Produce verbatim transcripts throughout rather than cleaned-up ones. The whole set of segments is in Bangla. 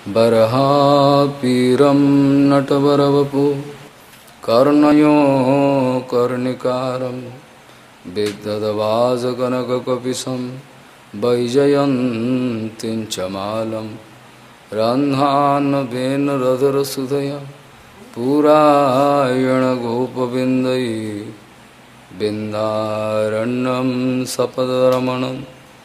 बर्हापीरं नटवरवपु कर्णयो कर्णिकारं विद्युद्वाजकनककपिशं वैजयन्तीं च मालं रन्ध्रान्वेनुरधरसुधया पुरायणगोपविन्दये बिन्दारण्यं सपदरमणं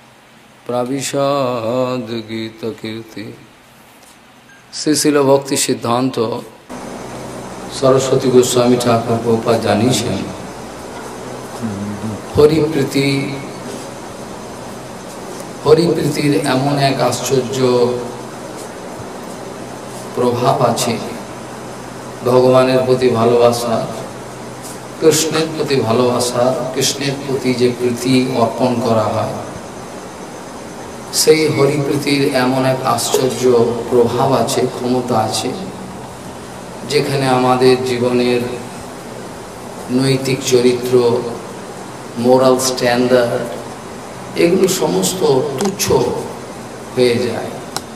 प्रविशद गीतकीर्ति। श्री शिल भक्ति सिद्धांत सरस्वती गोस्वामी ठाकुर प्रभुपाद জানিয়েছেন হরিপ্রীতি হরিপ্রীতির এমন এক আশ্চর্য প্রভাব আছে। ভগবানের প্রতি ভালোবাসা, কৃষ্ণের প্রতি ভালোবাসা, কৃষ্ণের প্রতি যে প্রীতি অর্পণ করা হয়, সেই হরিপ্রীতির এমন এক আশ্চর্য প্রভাব আছে, ক্ষমতা আছে, যেখানে আমাদের জীবনের নৈতিক চরিত্র, মোরাল স্ট্যান্ডার্ড, এগুলো সমস্ত তুচ্ছ হয়ে যায়।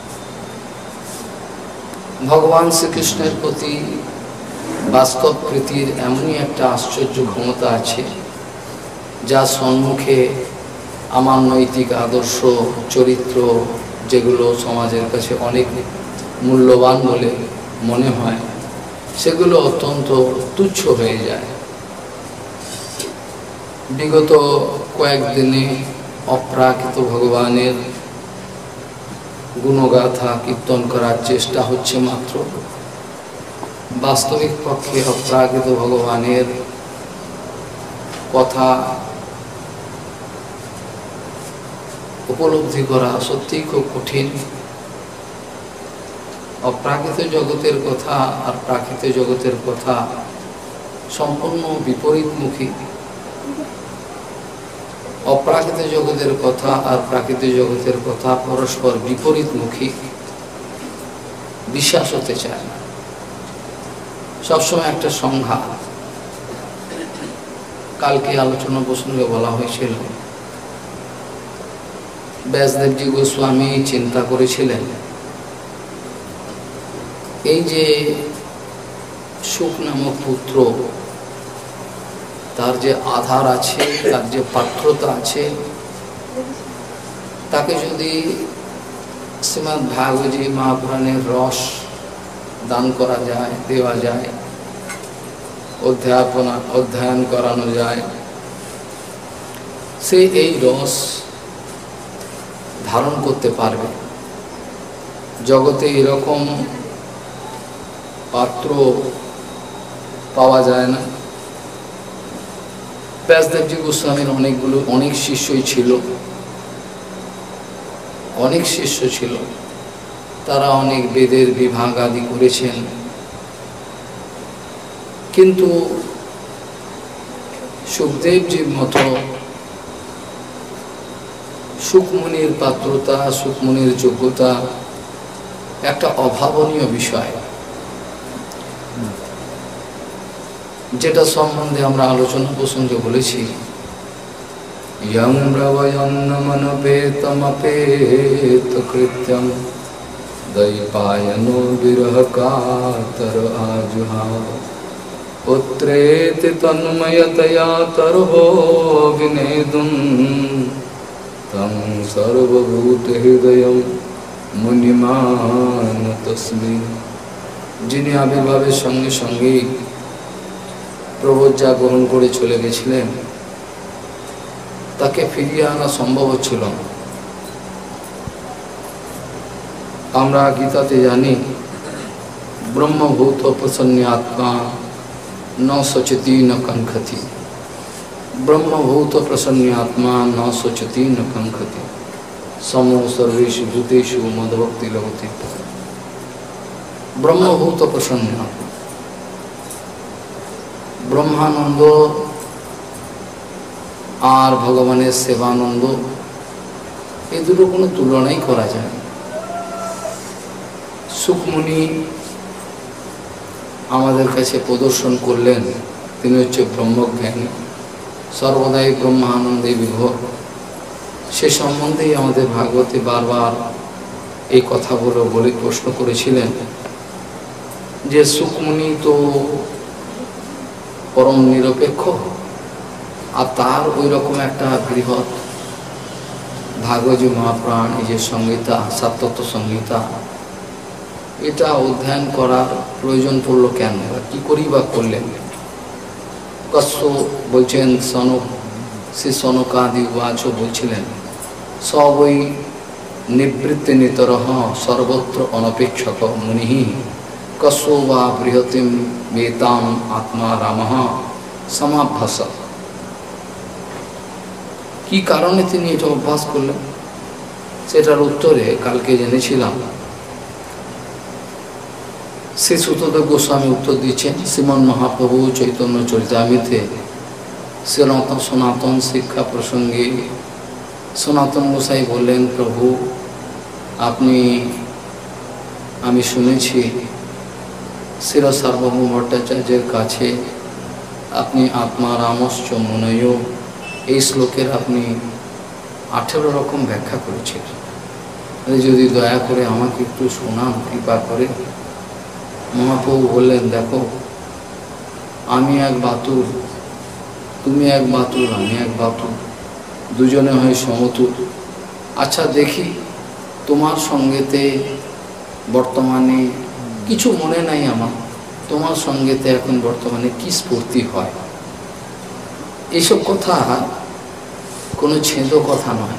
ভগবান শ্রীকৃষ্ণের প্রতি বাস্তব প্রীতির এমনই একটা আশ্চর্য ক্ষমতা আছে, যা সম্মুখে আমার নৈতিক আদর্শ, চরিত্র, যেগুলো সমাজের কাছে অনেক মূল্যবান বলে মনে হয়, সেগুলো অত্যন্ত তুচ্ছ হয়ে যায়। বিগত কয়েকদিনে অপ্রাকৃত ভগবানের গুণগাথা কীর্তন করার চেষ্টা হচ্ছে মাত্র। বাস্তবিক পক্ষে অপ্রাকৃত ভগবানের কথা উপলব্ধি করা সত্যিই খুব কঠিন। অপ্রাকৃত জগতের কথা আর প্রাকৃত জগতের কথা সম্পূর্ণ বিপরীতমুখী। অপ্রাকৃত জগতের কথা আর প্রাকৃতিক জগতের কথা পরস্পর বিপরীতমুখী, বিশ্বাস হতে চায় না, সবসময় একটা সংঘাত। কালকে আলোচনা প্রসঙ্গে বলা হয়েছিল, ব্যাসদেবজি গোস্বামী চিন্তা করেছিলেন, এই যে সুখ নামক পুত্র, তার যে আধার আছে, তার যে পাত্রতা আছে, তাকে যদি শ্রীমদ্ ভাগবতী মহাপুরাণের রস দান করা যায়, দেওয়া যায়, অধ্যাপনা অধ্যয়ন করানো যায়, সে এই রস ধারণ করতে পারবে। জগতে এরকম পাত্র পাওয়া যায় না। ব্যাসদেবজি গোস্বামীর অনেকগুলো অনেক শিষ্যই ছিল, অনেক শিষ্য ছিল, তারা অনেক বেদের বিভাগ আদি করেছেন, কিন্তু সুখদেবজির মতো সুখমুনির পাত্রতা, সুখমুনির যোগ্যতা একটা অভাবনীয় বিষয়, যেটা সম্বন্ধে আমরা আলোচনা প্রসঙ্গে বলেছি। ইয়ং রবয়ন্নমনপেতমপেত কৃত্যম দৈপায়নো বিরহ কাতর আজুহাব পুত্রেতি তন্ময়তয়া তর্ভো বিনেদুম তং সর্বভূত হৃদয়ম মুনিমান তস্মি। যিনি আবির্ভাবের সঙ্গে সঙ্গে প্রবোজ্জা গ্রহণ করে চলে গেছিলেন, তাকে ফিরিয়ে আনা সম্ভব হচ্ছিল না। আমরা গীতাতে জানি, ব্রহ্মভূত প্রসন্ন আত্মা ন শোচতি ন কাঙ্ক্ষতি। ব্রহ্মভূত প্রসন্ন আত্মা ন শোচতি ন কাঙ্ক্ষতি সমো সর্বেষু ভূতেষু মদভক্তি লভতে। ব্রহ্মভূত প্রসন্ন আত্মা, ব্রহ্মানন্দ আর ভগবানের সেবানন্দ, এই দুটো কোনো তুলনাই করা যায় না। সুখমুনি আমাদের কাছে প্রদর্শন করলেন, তিনি হচ্ছে ব্রহ্মজ্ঞানী, সর্বদাই ব্রহ্মানন্দে বিভোর। সে সম্বন্ধেই আমাদের ভাগবতে বারবার এই কথাগুলো বলে প্রশ্ন করেছিলেন যে সুকমুনি তো পরম নিরপেক্ষ, আর তার ওই রকম একটা বৃহৎ ভাগবত মহাপ্রাণ এই যে সংহিতা, সাততত্ত্ব সংহিতা, এটা অধ্যয়ন করার প্রয়োজন পড়লো কেন, কি করি বা করলেন? কস্য বলছেন, সনক শ্রী সনকাদি উবাচ বলছিলেন, সব ওই নিবৃত্তি নিতরহ সর্বত্র অনপেক্ষক মুনি কস্য বা বৃহতিম বেতাম আত্মা রামঃ সমাভ্যাস। কি কারণে তিনি এটা অভ্যাস করলেন সেটার উত্তরে কালকে জেনেছিলাম। শ্রী সুতদেব গোস্বামী উত্তর দিচ্ছেন শ্রীমন মহাপ্রভু চৈতন্য চরিতামৃতে সনাতন সনাতন শিক্ষা প্রসঙ্গে সনাতন গোসাই বললেন, প্রভু আপনি, আমি শুনেছি শির সার্বভৌম ভট্টাচার্যের কাছে আপনি আত্মা রামশ্চ মুনয় এই শ্লোকের আপনি আঠেরো রকম ব্যাখ্যা করেছিলেন, যদি দয়া করে আমাকে একটু শোনান কৃপা করে। মহাপ্রভু বললেন, দেখো আমি এক বাতুল, তুমি এক বাতুল, আমি এক বাতুল, দুজনে হয় সমতুল। আচ্ছা দেখি তোমার সঙ্গেতে বর্তমানে কিছু মনে নাই আমার, তোমার সঙ্গেতে এখন বর্তমানে কি স্ফূর্তি হয়। এইসব কথা কোনো ছেদ কথা নয়।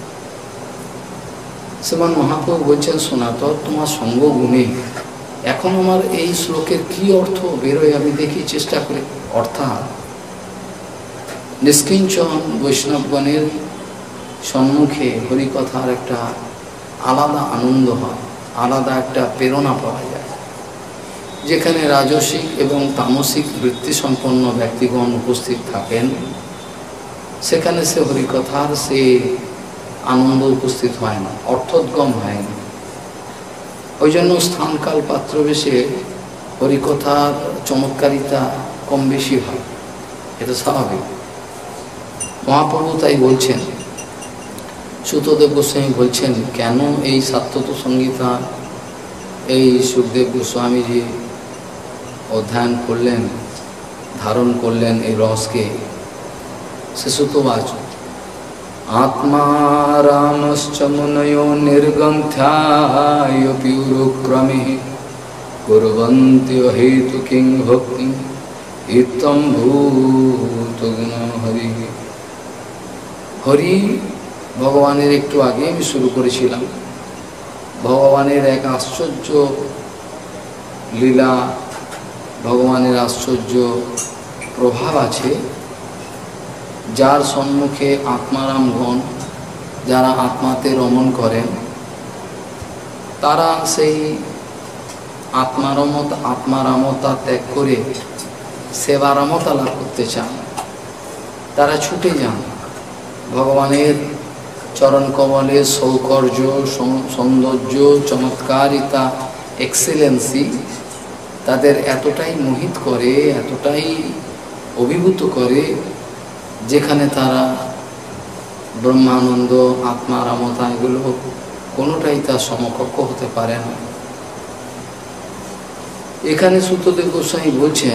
শ্রীমান মহাপ্রভু বলছেন, শোনাতো তোমার সঙ্গ গুণে এখন আমার এই শ্লোকের কি অর্থ বেরোয় আমি দেখি, চেষ্টা করি। অর্থাৎ নিষ্কিঞ্চন বৈষ্ণবগণের সম্মুখে হরিকথার একটা আলাদা আনন্দ হয়, আলাদা একটা প্রেরণা পাওয়া যায়। যেখানে রাজসিক এবং তামসিক বৃত্তি সম্পন্ন ব্যক্তিগণ উপস্থিত থাকেন, সেখানে সে হরিকথার সে আনন্দ উপস্থিত হয় না, অর্থোদ্গম হয় না। ওই জন্য স্থানকাল পাত্র বেশে হরিকথার চমৎকারিতা কম বেশি হয়, এটা স্বাভাবিক। মহাপ্রভু তাই বলছেন, সুতদেব গোস্বামী বলছেন, কেন এই সাততত্ত্ব সংহিতা এই সুখদেব গোস্বামীজি অধ্যয়ন করলেন, ধারণ করলেন এই রসকে। সে সুতবাচ আত্মা রামশ্চ মুনয়ো নির্গন্থ্যায় পিউরক্রমে কুর্বন্তি হেতু কিং ভক্তি ইত্তম ভূত গুণ হরি। হরি ভগবানের একটু আগে আমি শুরু করেছিলাম, ভগবানের এক আশ্চর্য লীলা, ভগবানের আশ্চর্য প্রভাব আছে, যার সম্মুখে আত্মারামগণ যারা আত্মাতে রমণ করেন, তারা সেই আত্মারমত আত্মারামতা ত্যাগ করে সেবারামতা লাভ করতে চান। তারা ছুটে যান ভগবানের চরণ কমলের সৌকর্য, সৌন্দর্য, চমৎকারিতা, এক্সেলেন্সি তাদের এতটাই মোহিত করে, এতটাই অভিভূত করে, যেখানে তারা ব্রহ্মানন্দ, আত্মারামতা এগুলো কোনোটাই তার সমকক্ষ হতে পারে না। এখানে সুতদেব গোস্বামী বলছেন,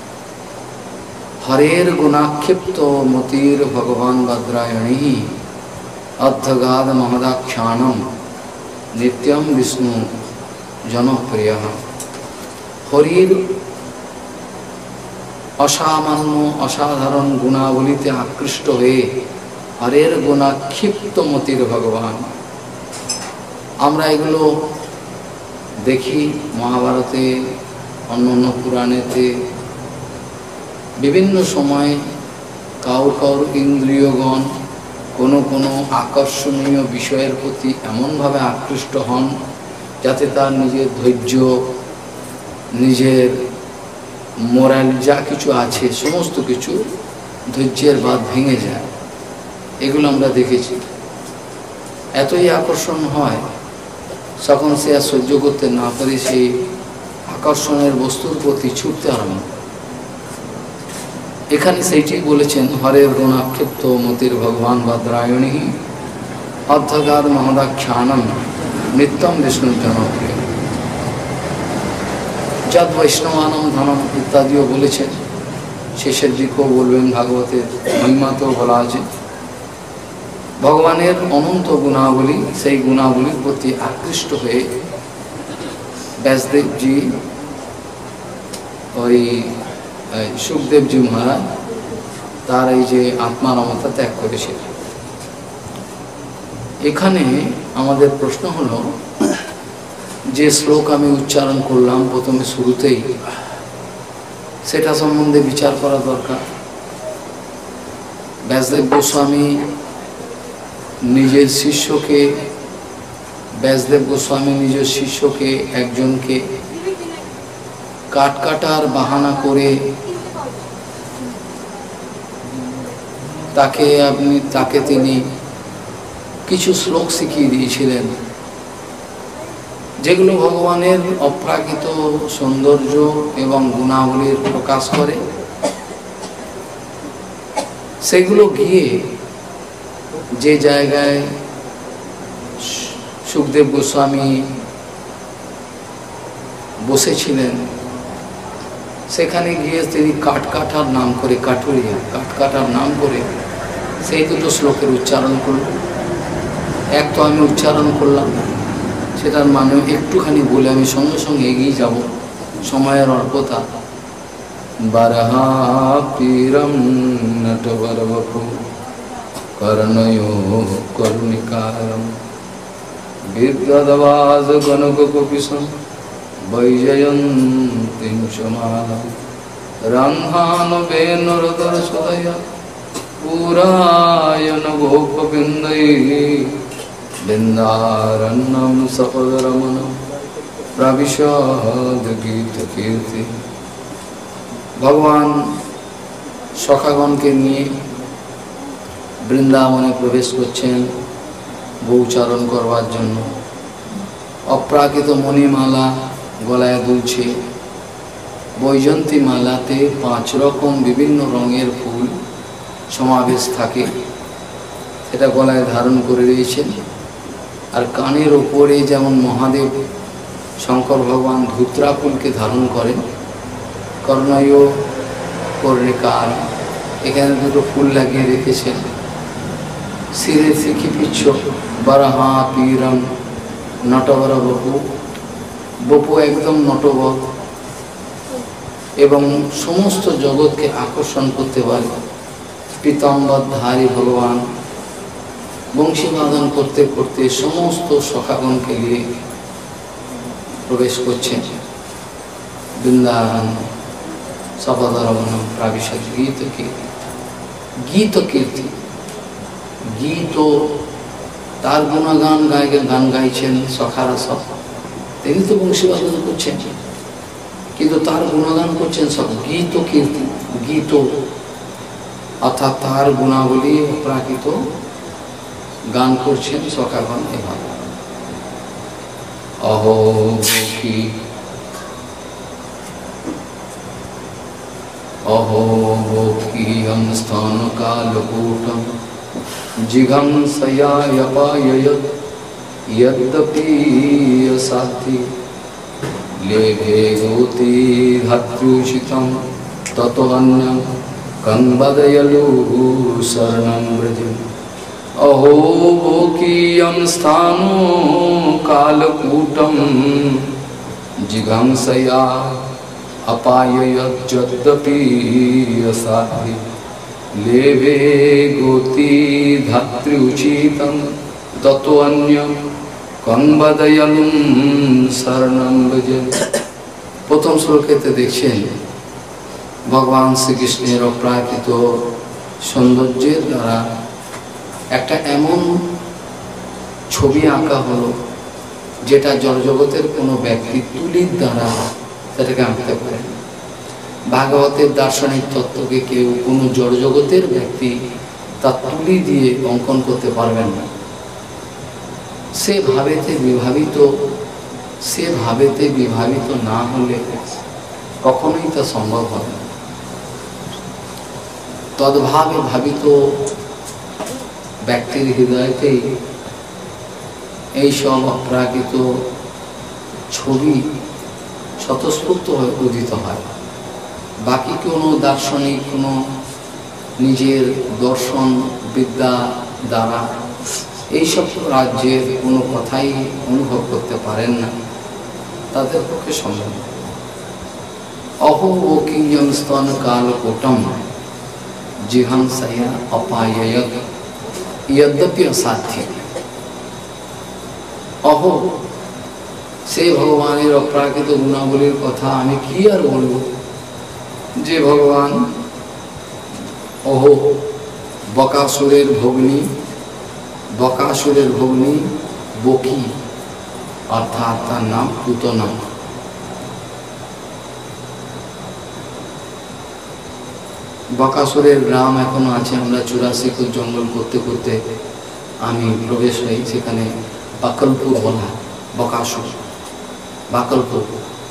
হরের গুণাক্ষিপ্ত মতির ভগবান ভদ্রায়ণী অর্ধগাদ মহদাখ্যানম নিত্যম বিষ্ণু জনপ্রিয়। হরির অসামান্য অসাধারণ গুণাবলিতে আকৃষ্ট হয়ে হরের গুণাক্ষিপ্ত মতির ভগবান, আমরা এগুলো দেখি মহাভারতে, অন্য অন্য পুরাণেতে। বিভিন্ন সময় কাউর কাউর ইন্দ্রিয়গণ কোনো কোনো আকর্ষণীয় বিষয়ের প্রতি এমনভাবে আকৃষ্ট হন যাতে তার নিজের ধৈর্য, নিজের মোরাল যা কিছু আছে সমস্ত কিছু ধৈর্যের বাঁধ ভেঙে যায়। এগুলো আমরা দেখেছি। এতই আকর্ষণ হয়, তখন সে আর সহ্য করতে না পারে সেই আকর্ষণের বস্তুর প্রতি ছুটতে আরম্ভ করে। এখানে সেইটি বলেছেন, হরের গুণাক্ষিপ্ত মতির ভগবান ভদ্রায়ণী অর্ধগাদ মহদাখ্যানম নিত্যম বিষ্ণুর জনপ্রিয়। যদ বৈষ্ণবানম ধনম ইত্যাদিও বলেছেন, শেষের দিকেও বলবেন, ভাগবতের মহিমাতেও বলা আছে। ভগবানের অনন্ত গুণাবলী, সেই গুণাবলীর প্রতি আকৃষ্ট হয়ে ব্যাসদেবজি ওই সুখদেবজি মহারাজ তার এই যে আত্মারামতা ত্যাগ করেছিলেন। এখানে আমাদের প্রশ্ন হলো, যে শ্লোক আমি উচ্চারণ করলাম প্রথমে শুরুতেই, সেটা সম্বন্ধে বিচার করা দরকার। ব্যাসদেব গোস্বামী নিজের শিষ্যকে ব্যাসদেব গোস্বামী নিজের শিষ্যকে একজনকে কাঠ কাটার বাহানা করে তাকে আপনি তাকে তিনি কিছু শ্লোক শিখিয়ে দিয়েছিলেন, যেগুলো ভগবানের অপ্রাকৃত সৌন্দর্য এবং গুণাবলীর প্রকাশ করে। সেগুলো গিয়ে যে জায়গায় সুখদেব গোস্বামী বসেছিলেন, সেখানে গিয়ে তিনি কাঠ কাটার নাম করে, কাঠুরিয়া কাঠ কাটার নাম করে সেই দুটো শ্লোকের উচ্চারণ করলেন। এক তো আমি উচ্চারণ করলাম, সেটার মানে একটুখানি বলে আমি সঙ্গে সঙ্গে এগিয়ে যাব, সময়ের অল্পতা। বারহা পীরম নটবরবপু কর্ণয়ো কর্ণিকারম বিদ্যদবাজ গণগোপীশম বৈজয়ন্তীং সমালম রন্ধান বেনুরদর সদয়া পুরায়ণ গোপবৃন্दै বৃন্দারণ্যম সপদরমণম প্রবিশদ গীত কীর্তি। ভগবান সখাগণকে নিয়ে বৃন্দাবনে প্রবেশ করছেন গৌচারণ করবার জন্য। অপ্রাকৃত মণিমালা গলায় দুলছে, বৈজন্তী মালাতে পাঁচ রকম বিভিন্ন রঙের ফুল সমাবেশ থাকে, সেটা গলায় ধারণ করে রয়েছেন। আর কানের ওপরে যেমন মহাদেব শঙ্কর ভগবান ধূত্রা ফুলকে ধারণ করেন, কর্ণয় কর্ণিকার, এখানে দুটো ফুল লাগিয়ে রেখেছেন। শিরে শিখি পিচ্ছ বারাহা পীরম নটবর বপু, বপু একদম নটবর এবং সমস্ত জগৎকে আকর্ষণ করতে পারে। পীতাম্বরধারী ভগবান বংশীবাদন করতে করতে সমস্ত সখাগণকে নিয়ে প্রবেশ করছেন বৃন্দাবন সপদরমণম প্রাবিশদ গীত কীর্তি। গীত কীর্তি, গীত তার গুণগান গায় গান গাইছেন সখারা সব, তিনি তো বংশীবাদন করছেন, কিন্তু তার গুণগান করছেন সব। গীত কীর্তি, গীত অর্থাৎ তার গুণাবলী অপ্রাকৃত গান করছেন সখাগণ। এভাবে অহো কি অহো কিয়ং স্থান কালকূটম জিঘংসয়ায়পায়য়ৎ यद्यपि साधि लेभे गोति धात्र्युचितं ततो अन्यं कं वदयलु शरणं व्रजम्। अहो कियं स्थानो कालकूटं जिघंसया अपाययत् यद्यपि साधि लेभे गोति धात्र्युचितं ततो अन्यं কং বদয়লুম শরণম ভজে। প্রথম শ্লোকেতে দেখছেন ভগবান শ্রীকৃষ্ণের অপ্রাকৃত সৌন্দর্যের দ্বারা একটা এমন ছবি আঁকা হলো, যেটা জড়জগতের কোনো ব্যক্তি তুলির দ্বারা সেটাকে আঁকতে পারে। ভাগবতের দার্শনিক তত্ত্বকে কেউ কোনো জড়জগতের ব্যক্তি তার তুলি দিয়ে অঙ্কন করতে পারবেন না। সে ভাবেতে বিভাবিত সে ভাবেতে বিভাবিত না হলে কখনোই তা সম্ভব হবে না। তদ্ভাবে ভাবিত ব্যক্তির হৃদয়তেই এই সব অপ্রাকৃত ছবি স্বতঃস্ফূর্ত হয়ে উদিত হয়। বাকি কোনো দার্শনিক কোনো নিজের দর্শন বিদ্যা দ্বারা এইসব রাজ্যের কোনো কথাই অনুভব করতে পারেন না, তাদের পক্ষে সম্ভব। অহো ও কিঞ্জম স্তন কাল কোটম জিহাংসয়া অপায়য়ত यद्यपि असाध्य। अहो से भगवानेर अप्राकृत गुणावलीर कथा आमी कि आर बोलबो, जे भगवान अहो बकासुरेर भगिनी बकासुरेर भगिनी बकी अर्थात तार नाम पूतना। बकासुरेर ग्राम एखोनो आछे। आमरा चुरासी कोट जंगल करते करते आमी प्रवेश हई सेखाने बाकलपुर बला बकासुर बाकलपुर।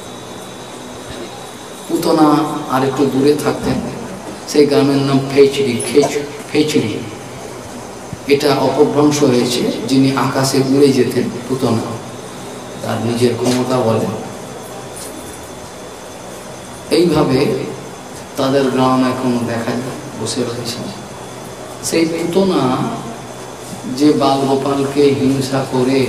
पूतना आर एकटु दूरे थाकतेन, सेई ग्रामेर नाम फेचड़ी फेचड़ी। एटा अपभ्रंश हयेछे, जिनि आकाशे उड़े जेतेन पूतना तार निजेर क्षमता बले। এইভাবে তাদের গ্রাম এখনো দেখা যায় বসে রয়েছে। সেই পুতনা যে বাল গোপালকে হিংসা করে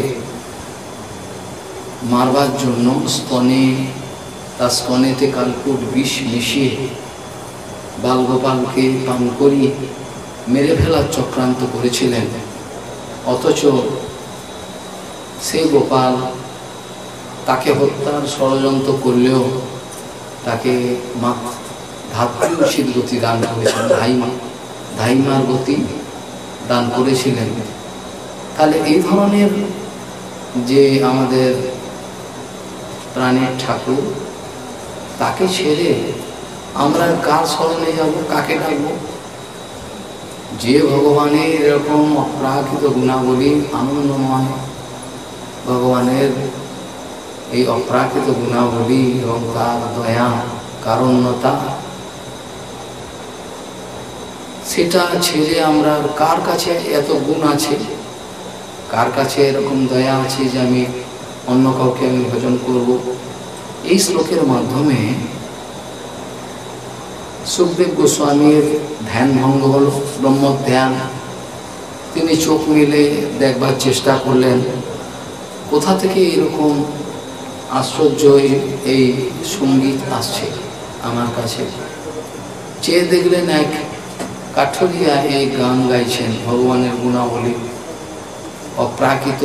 মারবার জন্য স্তনে তার স্তনেতে কালকুট বিষ মিশিয়ে বাল গোপালকে পান করিয়ে মেরে ফেলার চক্রান্ত করেছিলেন, অথচ সেই গোপাল তাকে হত্যার ষড়যন্ত্র করলেও তাকে মা ধাত্রীশীল গতি দান করেছিলেন, ধাইমা ধাইমার গতি দান করেছিলেন। তাহলে এই ধরনের যে আমাদের প্রাণের ঠাকুর, তাকে ছেড়ে আমরা কার স্মরণে যাব, কাকে ডাকব? যে ভগবানের এরকম অপ্রাকৃত গুণাবলী আনন্দময়, ভগবানের এই অপ্রাকৃত গুণাবলী এবং তার দয়া কারণ্যতা, সেটা ছেড়ে আমরা কার কাছে এত গুণ আছে, কার কাছে এরকম দয়া আছে যে আমি অন্য কাউকে আমি ভজন করব? এই শ্লোকের মাধ্যমে সুখদেব গোস্বামীর ধ্যান ভঙ্গ হল, ব্রহ্ম ধ্যান। তিনি চোখ মিলে দেখবার চেষ্টা করলেন কোথা থেকে এরকম আশ্চর্য এই সঙ্গীত আসছে আমার কাছে। চেয়ে দেখলেন এক কাঠুরিয়া এই গান গাইছেন ভগবানের গুণাবলী। অপ্রাকৃত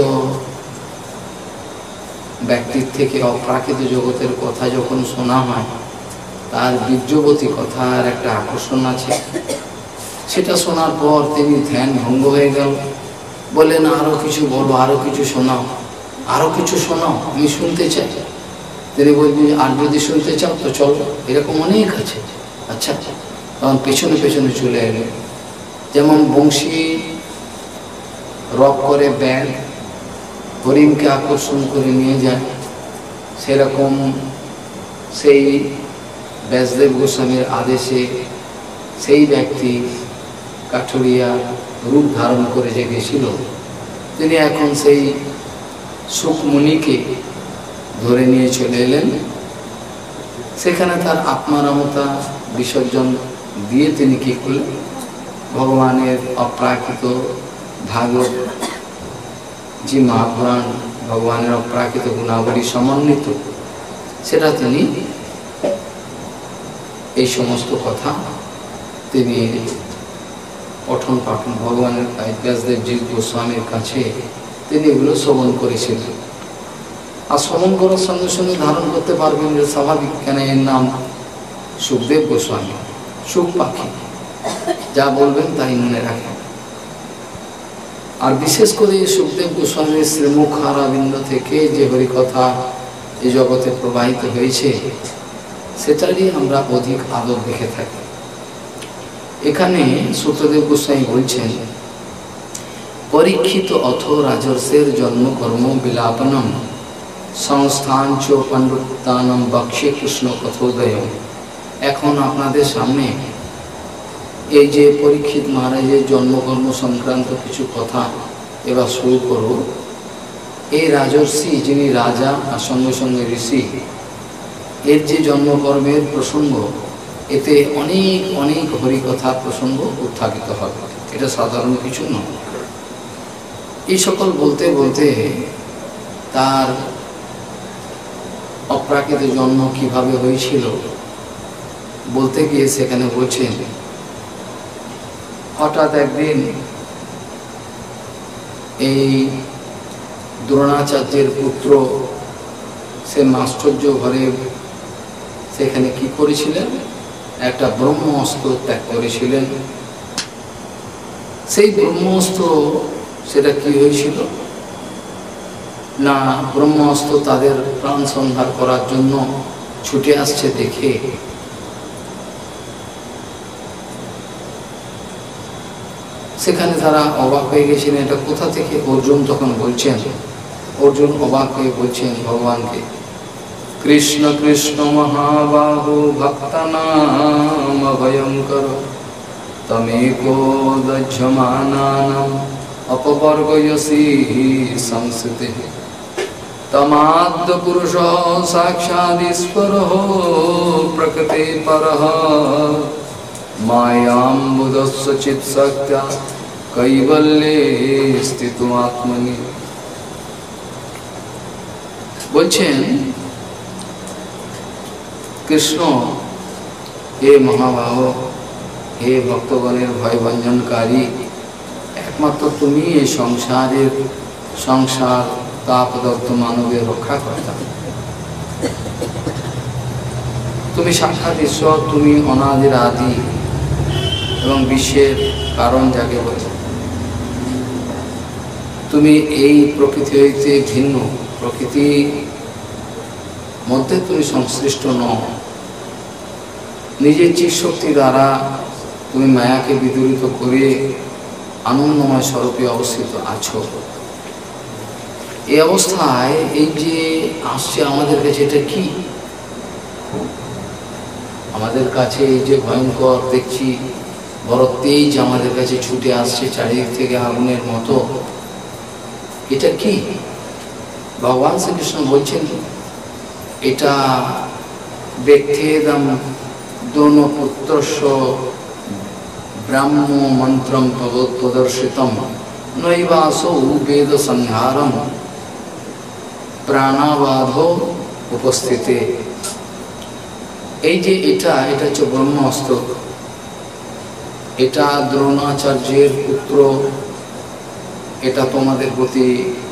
ব্যক্তির থেকে অপ্রাকৃত জগতের কথা যখন শোনা হয়, তার বীর্যবতী কথার একটা আকর্ষণ আছে। সেটা শোনার পর তিনি ধ্যান ভঙ্গ হয়ে গেল। বললেন আরও কিছু বলো, আরও কিছু শোনাও, আরও কিছু শোনাও, আমি শুনতে চাই। তিনি বলবেন আর যদি শুনতে চাও তো চলো, এরকম অনেক আছে। আচ্ছা, তখন পেছনে পেছনে চলে এলো। যেমন বংশী রব করে ব্যাগ হরিণকে আকর্ষণ করে নিয়ে যায়, সেরকম সেই ব্যাসদেব গোস্বামীর আদেশে সেই ব্যক্তি কাঠুরিয়া রূপ ধারণ করে যে গেছিল, তিনি এখন সেই সুখমুনিকে ধরে নিয়ে চলে এলেন। সেখানে তার আত্মারামতা বিসর্জন দিয়ে তিনি কী করলেন? ভগবানের অপ্রাকৃত ভাগবত যে মহাপুরাণ, ভগবানের অপ্রাকৃত গুণাবলী সমন্বিত, সেটা তিনি এই সমস্ত কথা তিনি পঠন পাঠন ভগবানের ব্যাসদেবজি গোস্বামীর কাছে তিনি এগুলো শ্রবণ করেছিলেন। আর শ্রবণ করার সঙ্গে সঙ্গে ধারণ করতে পারবেন যে স্বাভাবিক, কেন এর নাম সুখদেব গোস্বামী, সুখ পাখি, যা বলবেন তাই মনে রাখেন। আর বিশেষ করে সুখদেব গোস্বামীর শ্রীমুখ আরবিন্দ থেকে যে হরিকথা এই জগতে প্রবাহিত হয়েছে, সেটারই আমরা অধিক আদর দেখে থাকি। এখানে সুতদেব গোস্বামী বলছেন, পরীক্ষিত অথ রাজর্ষের জন্মকর্ম বিলাপনম সংস্থান চ পণ্ডিতানম বক্ষে কৃষ্ণ কথোদয়। এখন আপনাদের সামনে এই যে পরীক্ষিত মহারাজের জন্মকর্ম সংক্রান্ত কিছু কথা এবার শুরু করব। এই রাজর্ষি যিনি রাজা আর সঙ্গে সঙ্গে ঋষি, এর যে জন্মকর্মের প্রসঙ্গ, এতে অনেক অনেক হরিকথার প্রসঙ্গ উত্থাপিত হবে, এটা সাধারণ কিছু নয়। এই সকল বলতে বলতে তার অপ্রাকৃত জন্ম কিভাবে হয়েছিল বলতে গিয়ে সেখানে বলছেন, হঠাৎ একদিন এই দ্রোণাচার্যের পুত্র সে মাশ্চর্য ঘরে সেখানে কি করেছিলেন, একটা ব্রহ্ম অস্ত্র ত্যাগ করেছিলেন। সেই ব্রহ্ম অস্ত্র সেটা কি হয়েছিল না, ব্রহ্ম অস্ত্র তাদের প্রাণ সংহার করার জন্য ছুটে আসছে দেখে সেখানে তারা অবাক হয়ে গেছিলেন, এটা কোথা থেকে। অর্জুন তখন বলছেন, অর্জুন অবাক হয়ে বলছেন ভগবানকে, কৃষ্ণ কৃষ্ণ মহাবাহু ভক্তানাম ভয়ঙ্কর তমেকো দহ্যমানানাম অপবর্গয়সি সংস্কৃতি তমাদ্য পুরুষ সাক্ষাদীশ্বরঃ প্রকৃতি পরঃ মায়াম বুধস্য চিৎ শক্ত্যা কৈবল্যে স্থিতমাত্মনি। বলছেন কৃষ্ণ, হে মহাবাহ, হে ভক্তগণের ভয়ভঞ্জনকারী, একমাত্র তুমি এই সংসারের সংসার তাপদগ্ধ মানবের রক্ষা কর্তা। তুমি সাক্ষাৎ ঈশ্বর, তুমি অনাদির আদি এবং বিশ্বের কারণ যাকে বলে। তুমি এই প্রকৃতি হইতে ভিন্ন, প্রকৃতি মধ্যে তুমি সংশ্লিষ্ট নও। নিজের চিৎ শক্তি দ্বারা তুমি মায়াকে বিদূরিত করে আনন্দময় স্বরূপে অবস্থিত আছো। এই অবস্থায় এই যে আসছে আমাদের কাছে, এটা কি? আমাদের কাছে এই যে ভয়ঙ্কর দেখছি বড় তেজ আমাদের কাছে ছুটে আসছে চারিদিক থেকে আগুনের মতো, এটা কি? ভগবান শ্রীকৃষ্ণ বলছেন, এটা ব্যক্তেদম দোনো পুত্রস্য ব্রাহ্ম মন্ত্রম প্রদর্শিতম নৈবাসৌ বেদ সংহারম প্রাণাবাধো উপস্থিতে। এই যে এটা এটা হচ্ছে ব্রহ্ম অস্ত্র, এটা দ্রোণাচার্যের পুত্র, এটা তোমাদের প্রতি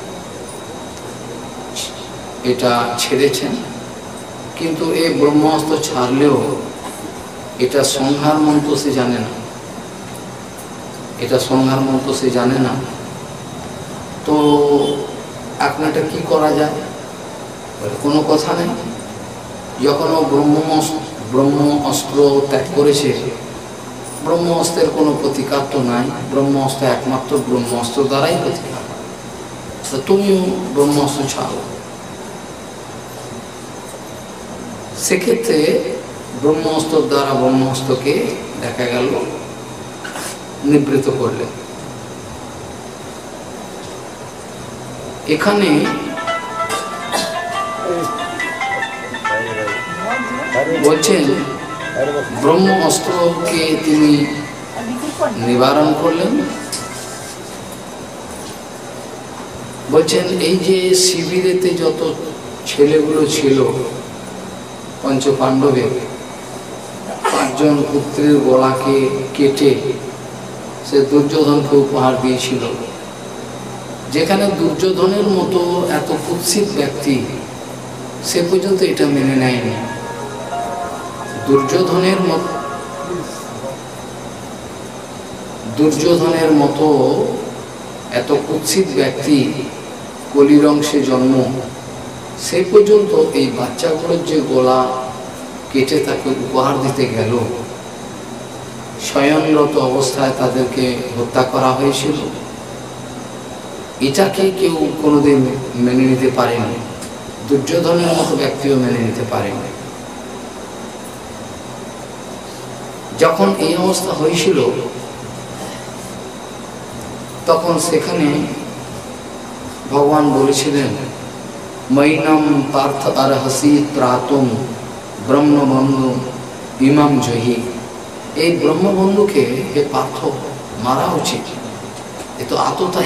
এটা ছেড়েছেন, কিন্তু এই ব্রহ্মাস্ত্র ছাড়লেও এটা সংহার মন্ত্র সে জানে না, এটা সংহার মন্ত্র সে জানে না। তো এখন এটা কি করা যায়? কোনো কথা নেই। যখন ও ব্রহ্ম ব্রহ্ম অস্ত্র ত্যাগ করেছে, ব্রহ্ম অস্ত্রের কোনো প্রতিকার তো নাই, ব্রহ্ম অস্ত্র একমাত্র ব্রহ্ম অস্ত্র দ্বারাই প্রতিকার। তো তুমিও ব্রহ্ম অস্ত্র ছাড়ো। সেক্ষেত্রে ব্রহ্ম অস্ত্র দ্বারা ব্রহ্ম অস্ত্রকে দেখা গেল নিবৃত করলেন। এখানে বলছেন ব্রহ্ম অস্ত্রকে তিনি নিবারণ করলেন। বলছেন এই যে শিবিরেতে যত ছেলেগুলো ছিল পঞ্চ পাণ্ডবের, পাঁচজন পুত্রের গলাকে কেটে সে দুর্যোধনকে উপহার দিয়েছিল। যেখানে দুর্যোধনের মতো এত কুৎসিত ব্যক্তি সে পর্যন্ত এটা মেনে নেয়নি। দুর্যোধনের মতো দুর্যোধনের মতো এত কুৎসিত ব্যক্তি কলির অংশে জন্ম, সে পর্যন্ত এই বাচ্চাগুলোর যে গলা কেটে তাকে উপহার দিতে গেল, শয়নরত অবস্থায় তাদেরকে হত্যা করা হয়েছিল, এটাকে কেউ কোনোদিন মেনে নিতে পারেনি। দুর্যোধনের মতো ব্যক্তিও মেনে নিতে পারেনি। যখন এই অবস্থা হয়েছিল তখন সেখানে ভগবান বলেছিলেন মৈনম পার্থ অর্হসি ত্রাতুম ব্রহ্মবন্ধু ইমাম জহি। এই ব্রহ্মবন্ধুকে হে পার্থ মারা উচিত। এ তো আততাই।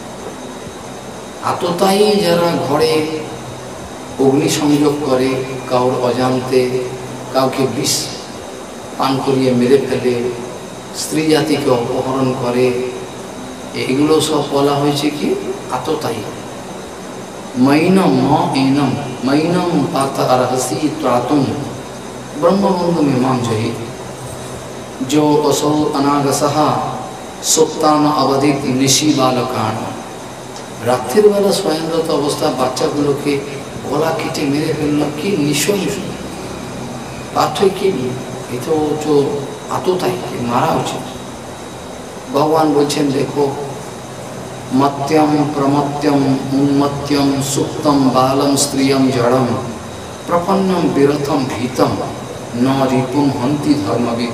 আততাই যারা ঘরে অগ্নি সংযোগ করে, কাউর অজান্তে কাউকে বিষ পান করিয়ে মেরে ফেলে, স্ত্রী জাতিকে অপহরণ করে, এগুলো সব বলা হয়েছে কি আততাই। মৈনম ম এনম মৈনম পার্থ অর্হসি ত্রাতুম ব্রহ্মবন্ধু ইমাম জহি। जो असौ अनागसहा सुप्तान अवधित निशी बालकान। রাত্রির বেলা স্বয়ংরত অবস্থা বাচ্চাগুলোকে গলা কেটে মেরে ফেলল, কি নিঃসংস পার্থক্য কি? এ তো তো আততাই, মারা উচিত। ভগবান বলছেন দেখো মত্যম প্রমত্যম উন্মত্যম সুপ্তম বালম স্ত্রিয়ম জড়ম প্রপন্নম বিরথম ভীতম ন রিপুম হন্তি ধর্মবিদ।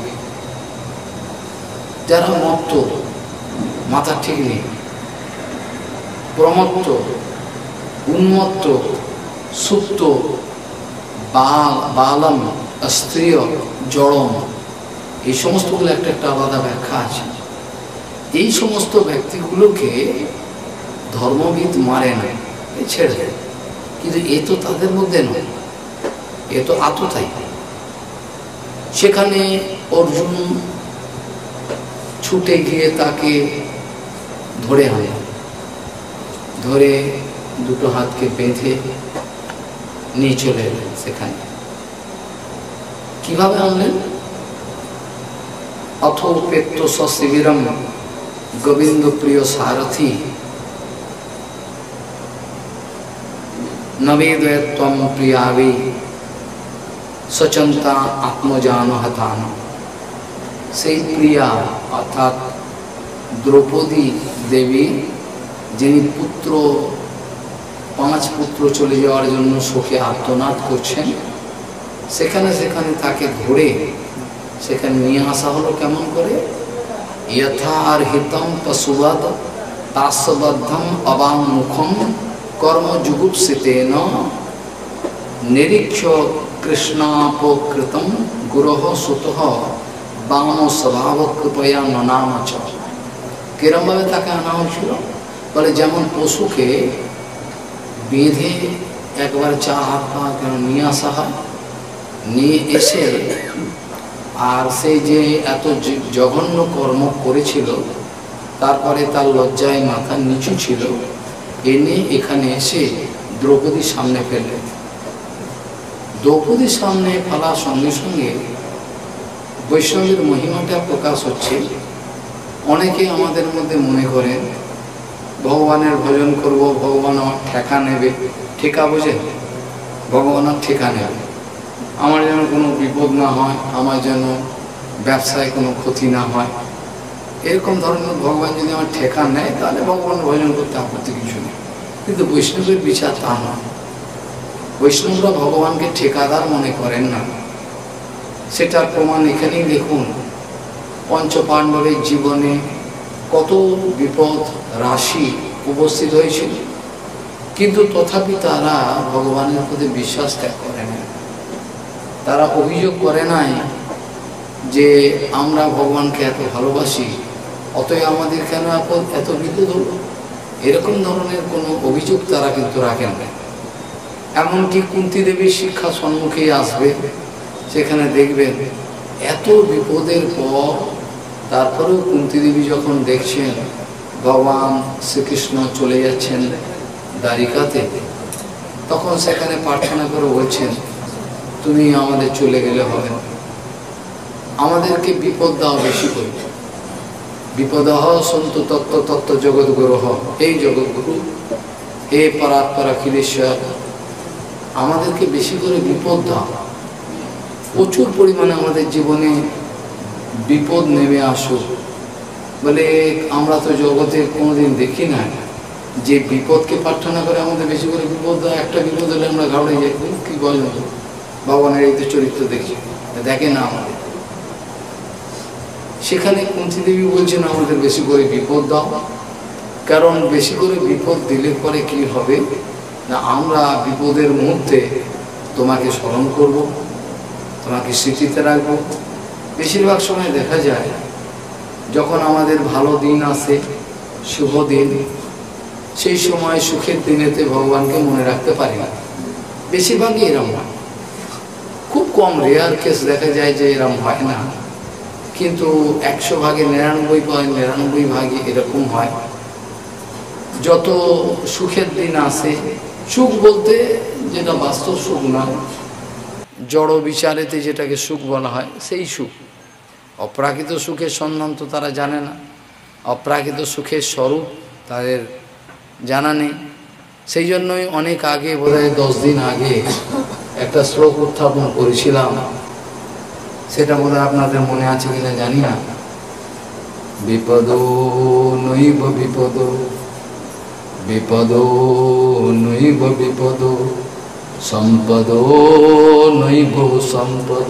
যারা মত্ত, মাথা ঠিক নেই, প্রমত্ত, উন্মত্ত, সুপ্ত, বাল বালম স্ত্রীয় জড়ম, এই সমস্তগুলো একটা একটা আলাদা ব্যাখ্যা আছে। এই সমস্ত ব্যক্তিগুলোকে ধর্মবিদ মারে না, ছেড়ে দেয়। কিন্তু এ তো তাদের মধ্যে নয়, এ তো আততাই। সেখানে অর্জুন ছুটে গিয়ে তাকে ধরে আনলেন, ধরে দুটো হাতকে বেঁধে নিয়ে চলে এলেন। সেখানে কিভাবে আনলেন? অথ পেত্ত শিবিরম গোবিন্দ প্রিয় সারথী নবেদয়ত্বম প্রিয়াবে সচন্তা আত্মজান হতান। সেই প্রিয়া অর্থাৎ দ্রৌপদী দেবী, যিনি পুত্র পাঁচ পুত্র চলে যাওয়ার জন্য শোকে আর্তনাদ করছেন, সেখানে সেখানে তাকে ধরে সেখানে নিয়ে আসা হলো। কেমন করে? যথার্হিতম পশুবদ তাস্যবদ্ধম অবাংমুখম কর্মযুগুপ্সিতেন নিরীক্ষ কৃষ্ণাপকৃতম গুরুহ সুতঃ বাম স্বভাব কৃপয়া ননামচ। কিরমভাবে তাকে আনা হয়েছিল? বলে যেমন পশুকে বেঁধে একবার চা হাত পা কেন নিয়ে আসা হয়, নিয়ে এসে আর সেই যে এত জঘন্য কর্ম করেছিল, তারপরে তার লজ্জায় মাথা নিচু ছিল, এনে এখানে এসে দ্রৌপদীর সামনে ফেললেন। দ্রৌপদীর সামনে ফেলার সঙ্গে সঙ্গে বৈষ্ণবের মহিমাটা প্রকাশ হচ্ছে। অনেকে আমাদের মধ্যে মনে করেন ভগবানের ভজন করব, ভগবান আমার ঠেকা নেবে। ঠেকা বোঝে? ভগবান আর ঠেকা নেবে, আমার যেন কোনো বিপদ না হয়, আমার যেন ব্যবসায় কোনো ক্ষতি না হয়, এরকম ধরনের ভগবান যদি আমার ঠেকা নেয় তাহলে ভগবান ভজন করতে আপত্তি কিছু নেই। কিন্তু বৈষ্ণবের বিচার তা নয়। বৈষ্ণবরা ভগবানকে ঠেকাদার মনে করেন না। সেটার প্রমাণ এখানেই দেখুন। পঞ্চপাণ্ডবের জীবনে কত বিপদ রাশি উপস্থিত হয়েছিল, কিন্তু তথাপি তারা ভগবানের প্রতি বিশ্বাস ত্যাগ করে না। তারা অভিযোগ করে নাই যে আমরা ভগবানকে এত ভালোবাসি, অতএব আমাদের কেন এত বিপদ হলো, এরকম ধরনের কোনো অভিযোগ তারা কিন্তু রাখেন না। এমনকি কুন্তী দেবীর শিক্ষা সম্মুখেই আসবে, সেখানে দেখবেন এত বিপদের পর তারপরেও কুন্তী দেবী যখন দেখছেন ভগবান শ্রীকৃষ্ণ চলে যাচ্ছেন দ্বারিকাতে, তখন সেখানে প্রার্থনা করে বলছেন তুমি আমাদের চলে গেলে হবে না, আমাদেরকে বিপদ দাও বেশি করে। বিপদ হ সন্তু তত্ত্ব তত্ত্ব জগৎগুরু হ, এই জগৎগুরু হে পরাৎপর অখিলেশ্বর, আমাদেরকে বেশি করে বিপদ দাও। প্রচুর পরিমাণে আমাদের জীবনে বিপদ নেমে আসুক। বলে আমরা তো জগতে কোনোদিন দেখি না যে বিপদকে প্রার্থনা করে আমাদের বেশি করে বিপদ দেয়। একটা বিপদ হলে আমরা ঘাবড়ে যাই, কি বলেন ভগবানের এই তো চরিত্র দেখি, দেখে না আমাদের। সেখানে কুন্তী দেবী বলছেন আমাদের বেশি করে বিপদ দাও। কারণ বেশি করে বিপদ দিলে পরে কি হবে না, আমরা বিপদের মুহূর্তে তোমাকে স্মরণ করব, তোমাকে স্মৃতিতে রাখবো। বেশিরভাগ সময় দেখা যায় যখন আমাদের ভালো দিন আসে, শুভ দিন, সেই সময় সুখের দিনেতে ভগবানকে মনে রাখতে পারি না। বেশিরভাগই এরম হয়, খুব কম রেয়ার কেস দেখা যায় যে এরম হয় না, কিন্তু একশো ভাগে নিরানব্বই পয়েন্ট নিরানব্বই ভাগে এরকম হয়। যত সুখের দিন আসে, সুখ বলতে যেটা বাস্তব সুখ নয়, জড় বিচারেতে যেটাকে সুখ বলা হয় সেই সুখ। অপ্রাকৃত সুখের সন্ধান তো তারা জানে না, অপ্রাকৃত সুখের স্বরূপ তাদের জানা নেই। সেই জন্যই অনেক আগে, বোধহয় দশ দিন আগে একটা শ্লোক উত্থাপন করেছিলাম, সেটা বোধহয় আপনাদের মনে আছে কিনা জানি না। বিপদ নৈব বিপদ, বিপদ নৈব বিপদ, সম্পদ নৈব সম্পদ,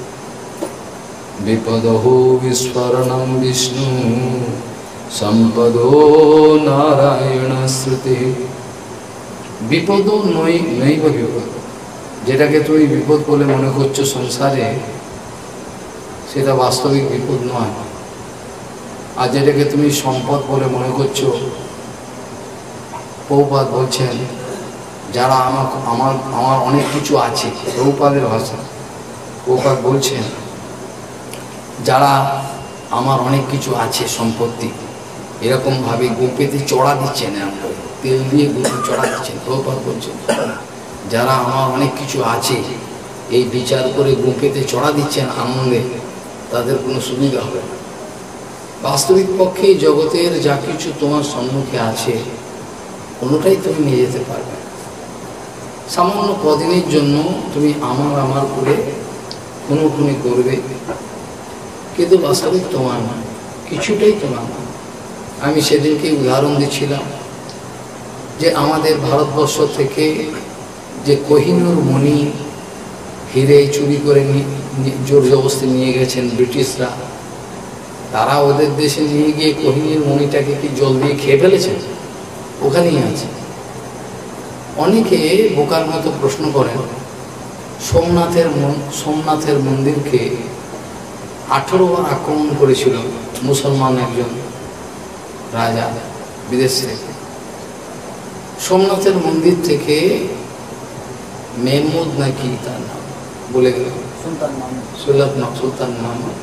বিপদ বিস্মরণম বিষ্ণু, সম্পদ নারায়ণ শ্রুতি। বিপদ নৈ নৈব বিপদ, যেটাকে তুমি বিপদ বলে মনে করছো সংসারে, সেটা বাস্তবিক বিপদ নয়। আর যেটাকে তুমি সম্পদ বলে মনে করছো, প্রভুপাদ বলছেন যারা আমার আমার আমার অনেক কিছু আছে, প্রভুপাদের ভাষা, প্রভুপাদ বলছেন যারা আমার অনেক কিছু আছে সম্পত্তি, এরকমভাবে গোপেতে চড়া দিচ্ছেন, তেল দিয়ে গোপে চড়া দিচ্ছেন। প্রভুপাদ বলছেন যারা আমার অনেক কিছু আছে এই বিচার করে গোপেতে চড়া দিচ্ছেন আনন্দে, তাদের কোনো সুবিধা হবে না। বাস্তবিক পক্ষে জগতের যা কিছু তোমার সম্মুখে আছে কোনোটাই তুমি নিয়ে যেতে পারবে না। সামান্য কদিনের জন্য তুমি আমার আমার করে কোনো খুনি করবে, কিন্তু বাস্তবিক তোমার না, কিছুটাই তোমার না। আমি সেদিনকে উদাহরণ দিচ্ছিলাম যে আমাদের ভারতবর্ষ থেকে যে কোহিনূর মণি হিরে চুরি করে জোর জবরদস্তি নিয়ে গেছেন ব্রিটিশরা, তারা ওদের দেশে নিয়ে গিয়ে কোহিনূর মণিটাকে কি জল দিয়ে খেয়ে ফেলেছেন? ওখানেই আছে। অনেকে বোকার মতো প্রশ্ন করেন, সোমনাথের সোমনাথের মন্দিরকে আঠেরো বার আক্রমণ করেছিল মুসলমান একজন রাজা বিদেশ থেকে। সোমনাথের মন্দির থেকে মেহমুদ নাকি তার নাম বলে গেল, সুলতান মাহমুদ,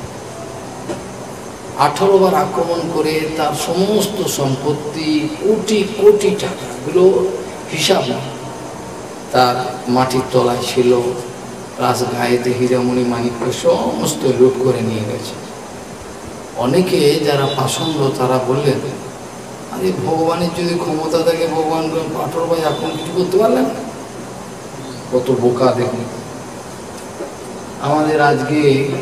আঠারো বার আক্রমণ করে তার সমস্ত সম্পত্তি কোটি কোটি টাকাগুলো হিসাব না, তার মাটির তলায় ছিল, রাজ গায়েতে হীরামণি মানিক্য সমস্ত লুট করে নিয়ে গেছে। অনেকে যারা পাষণ্ড তারা বললেন, আরে ভগবানের যদি ক্ষমতা থাকে ভগবান আঠারো বার আক্রমণ কিছু করতে পারলেন? কত বোকা দেখুন। আমাদের আজকে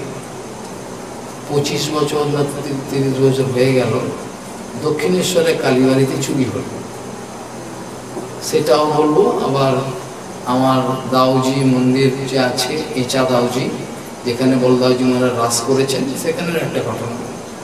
পঁচিশ বছর না তিরিশ বছর হয়ে গেল দক্ষিণেশ্বরে কালীবাড়িতে চুরি হল, সেটাও বলবো। আবার আমার দাউজি মন্দির যে আছে, এঁচা দাউজি, যেখানে বলদাউজি মহারাজ রাস করেছেন, সেখানের একটা ঘটনা।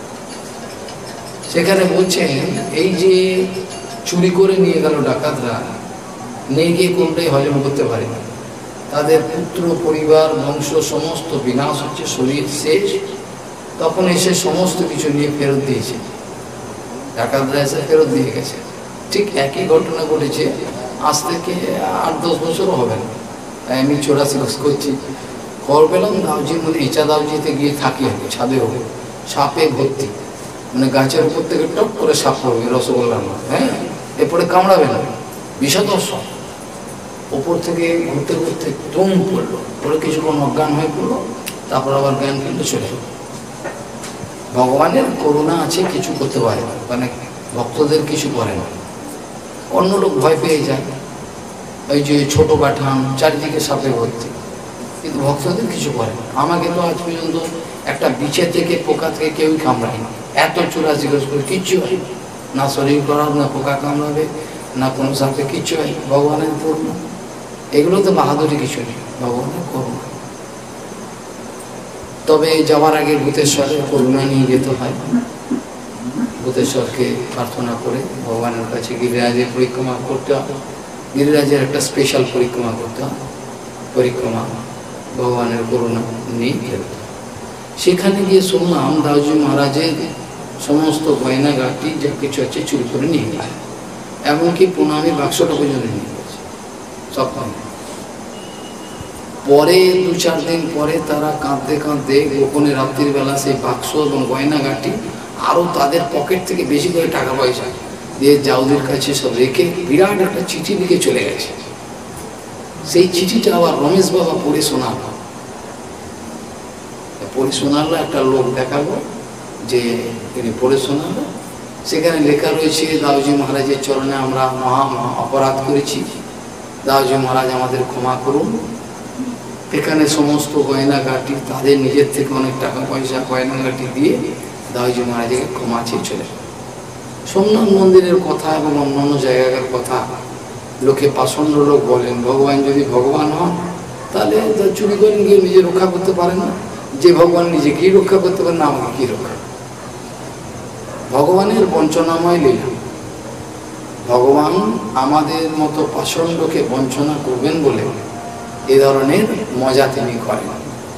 সেখানে বলছেন এই যে চুরি করে নিয়ে গেল ডাকাতরা, নিয়ে গিয়ে কোনটাই হজম করতে পারে না, তাদের পুত্র পরিবার বংশ সমস্ত বিনাশ হচ্ছে, শরীর শেষ, তখন এসে সমস্ত কিছু নিয়ে ফেরত দিয়েছে, ডাকাতরা এসে ফেরত দিয়ে গেছে। ঠিক একই ঘটনা ঘটেছে আজ থেকে আট দশ বছরও হবে না। আমি চোরাশি বস করছি, খবর পেলাম দাউজির মধ্যে ইচা দাউজিতে গিয়ে থাকি হবে, ছাদে হবে, সাপে ভর্তি, মানে গাছের উপর থেকে টপ করে সাপ পড়বে রসগোল্লার মতো, হ্যাঁ, এরপরে কামড়াবে না, বিষধর সাপ, ওপর থেকে ঘুরতে ঘুরতে ধুম পড়লো, পরে কিছুক্ষণ অজ্ঞান হয়ে পড়লো, তারপর আবার জ্ঞান কিন্তু চলে গেল। ভগবানের করুণা আছে, কিছু করতে পারে না, মানে ভক্তদের কিছু করে না। অন্য লোক ভয় পেয়ে যায়, ওই যে ছোট পাঠান চারিদিকে সাপে ভর্তি, কিন্তু ভক্তদের কিছু করে না। আমাকে তো আজ পর্যন্ত একটা বিছে থেকে পোকা থেকে কেউই কামড়ায়নি, এত চুরাশি গজ করে কিচ্ছু হয় না, শরীর খারাপ না, পোকা কামড়াবে না, কোনো সাপে কিচ্ছু হয়। ভগবানের করুণা, এগুলো তো বাহাদুরি কিছু নেই, ভগবানের করুণা। তবে যাওয়ার আগে ভূতেশ্বরের করুণা নিয়ে যেতে হয়। দন্তেশ্বরকে প্রার্থনা করে ভগবানের কাছে গিরিরাজের পরিক্রমা করতে হবে। গিরিরাজের একটা স্পেশাল পরিক্রমা করতে হবে, পরিক্রমা ভগবানের করুণা নিয়ে ফেলতে। সেখানে গিয়ে শুনলাম দাউজি মহারাজের সমস্ত গয়নাগাটি যা কিছু আছে চুরি করে নিয়ে গেছে, এমনকি প্রণামী বাক্সটা পর্যন্ত নিয়ে গেছে সব। পরে দু চার দিন পরে তারা কাঁদতে কাঁদতে গোপনে রাত্রির বেলা সেই বাক্স এবং গয়নাগাটি আরও তাদের পকেট থেকে বেশি করে টাকা পয়সা দিয়ে জাউদির কাছে সব রেখে বিরাট একটা চিঠি লিখে চলে গেছে। সেই চিঠিটা আবার রমেশ বাবা পড়ে শোনালো, পড়ে শোনালো একটা লোক দেখাবো যে তিনি পড়ে শোনালো। সেখানে লেখা রয়েছে, দাউজি মহারাজের চরণে আমরা মহা মহা অপরাধ করেছি, দাউজি মহারাজ আমাদের ক্ষমা করুন। এখানে সমস্ত গয়নাগাটি তাদের নিজের থেকে অনেক টাকা পয়সা গয়নাগাটি দিয়ে দাউজি মহারাজকে ক্ষমা চেয়ে চলে। সোমনাথ মন্দিরের কথা এবং অন্যান্য জায়গার কথা লোকে পাষণ্ড লোক বলেন, ভগবান যদি ভগবান হন তাহলে চুরি করে গিয়ে নিজে রক্ষা করতে পারেন না। যে ভগবান নিজেকেই রক্ষা করতে পারেন না, আমাকে কি রক্ষা? ভগবানের বঞ্চনাময় লীলা। ভগবান আমাদের মতো পাষণ্ডকে বঞ্চনা করবেন বলে এ ধরনের মজা তিনি করেন।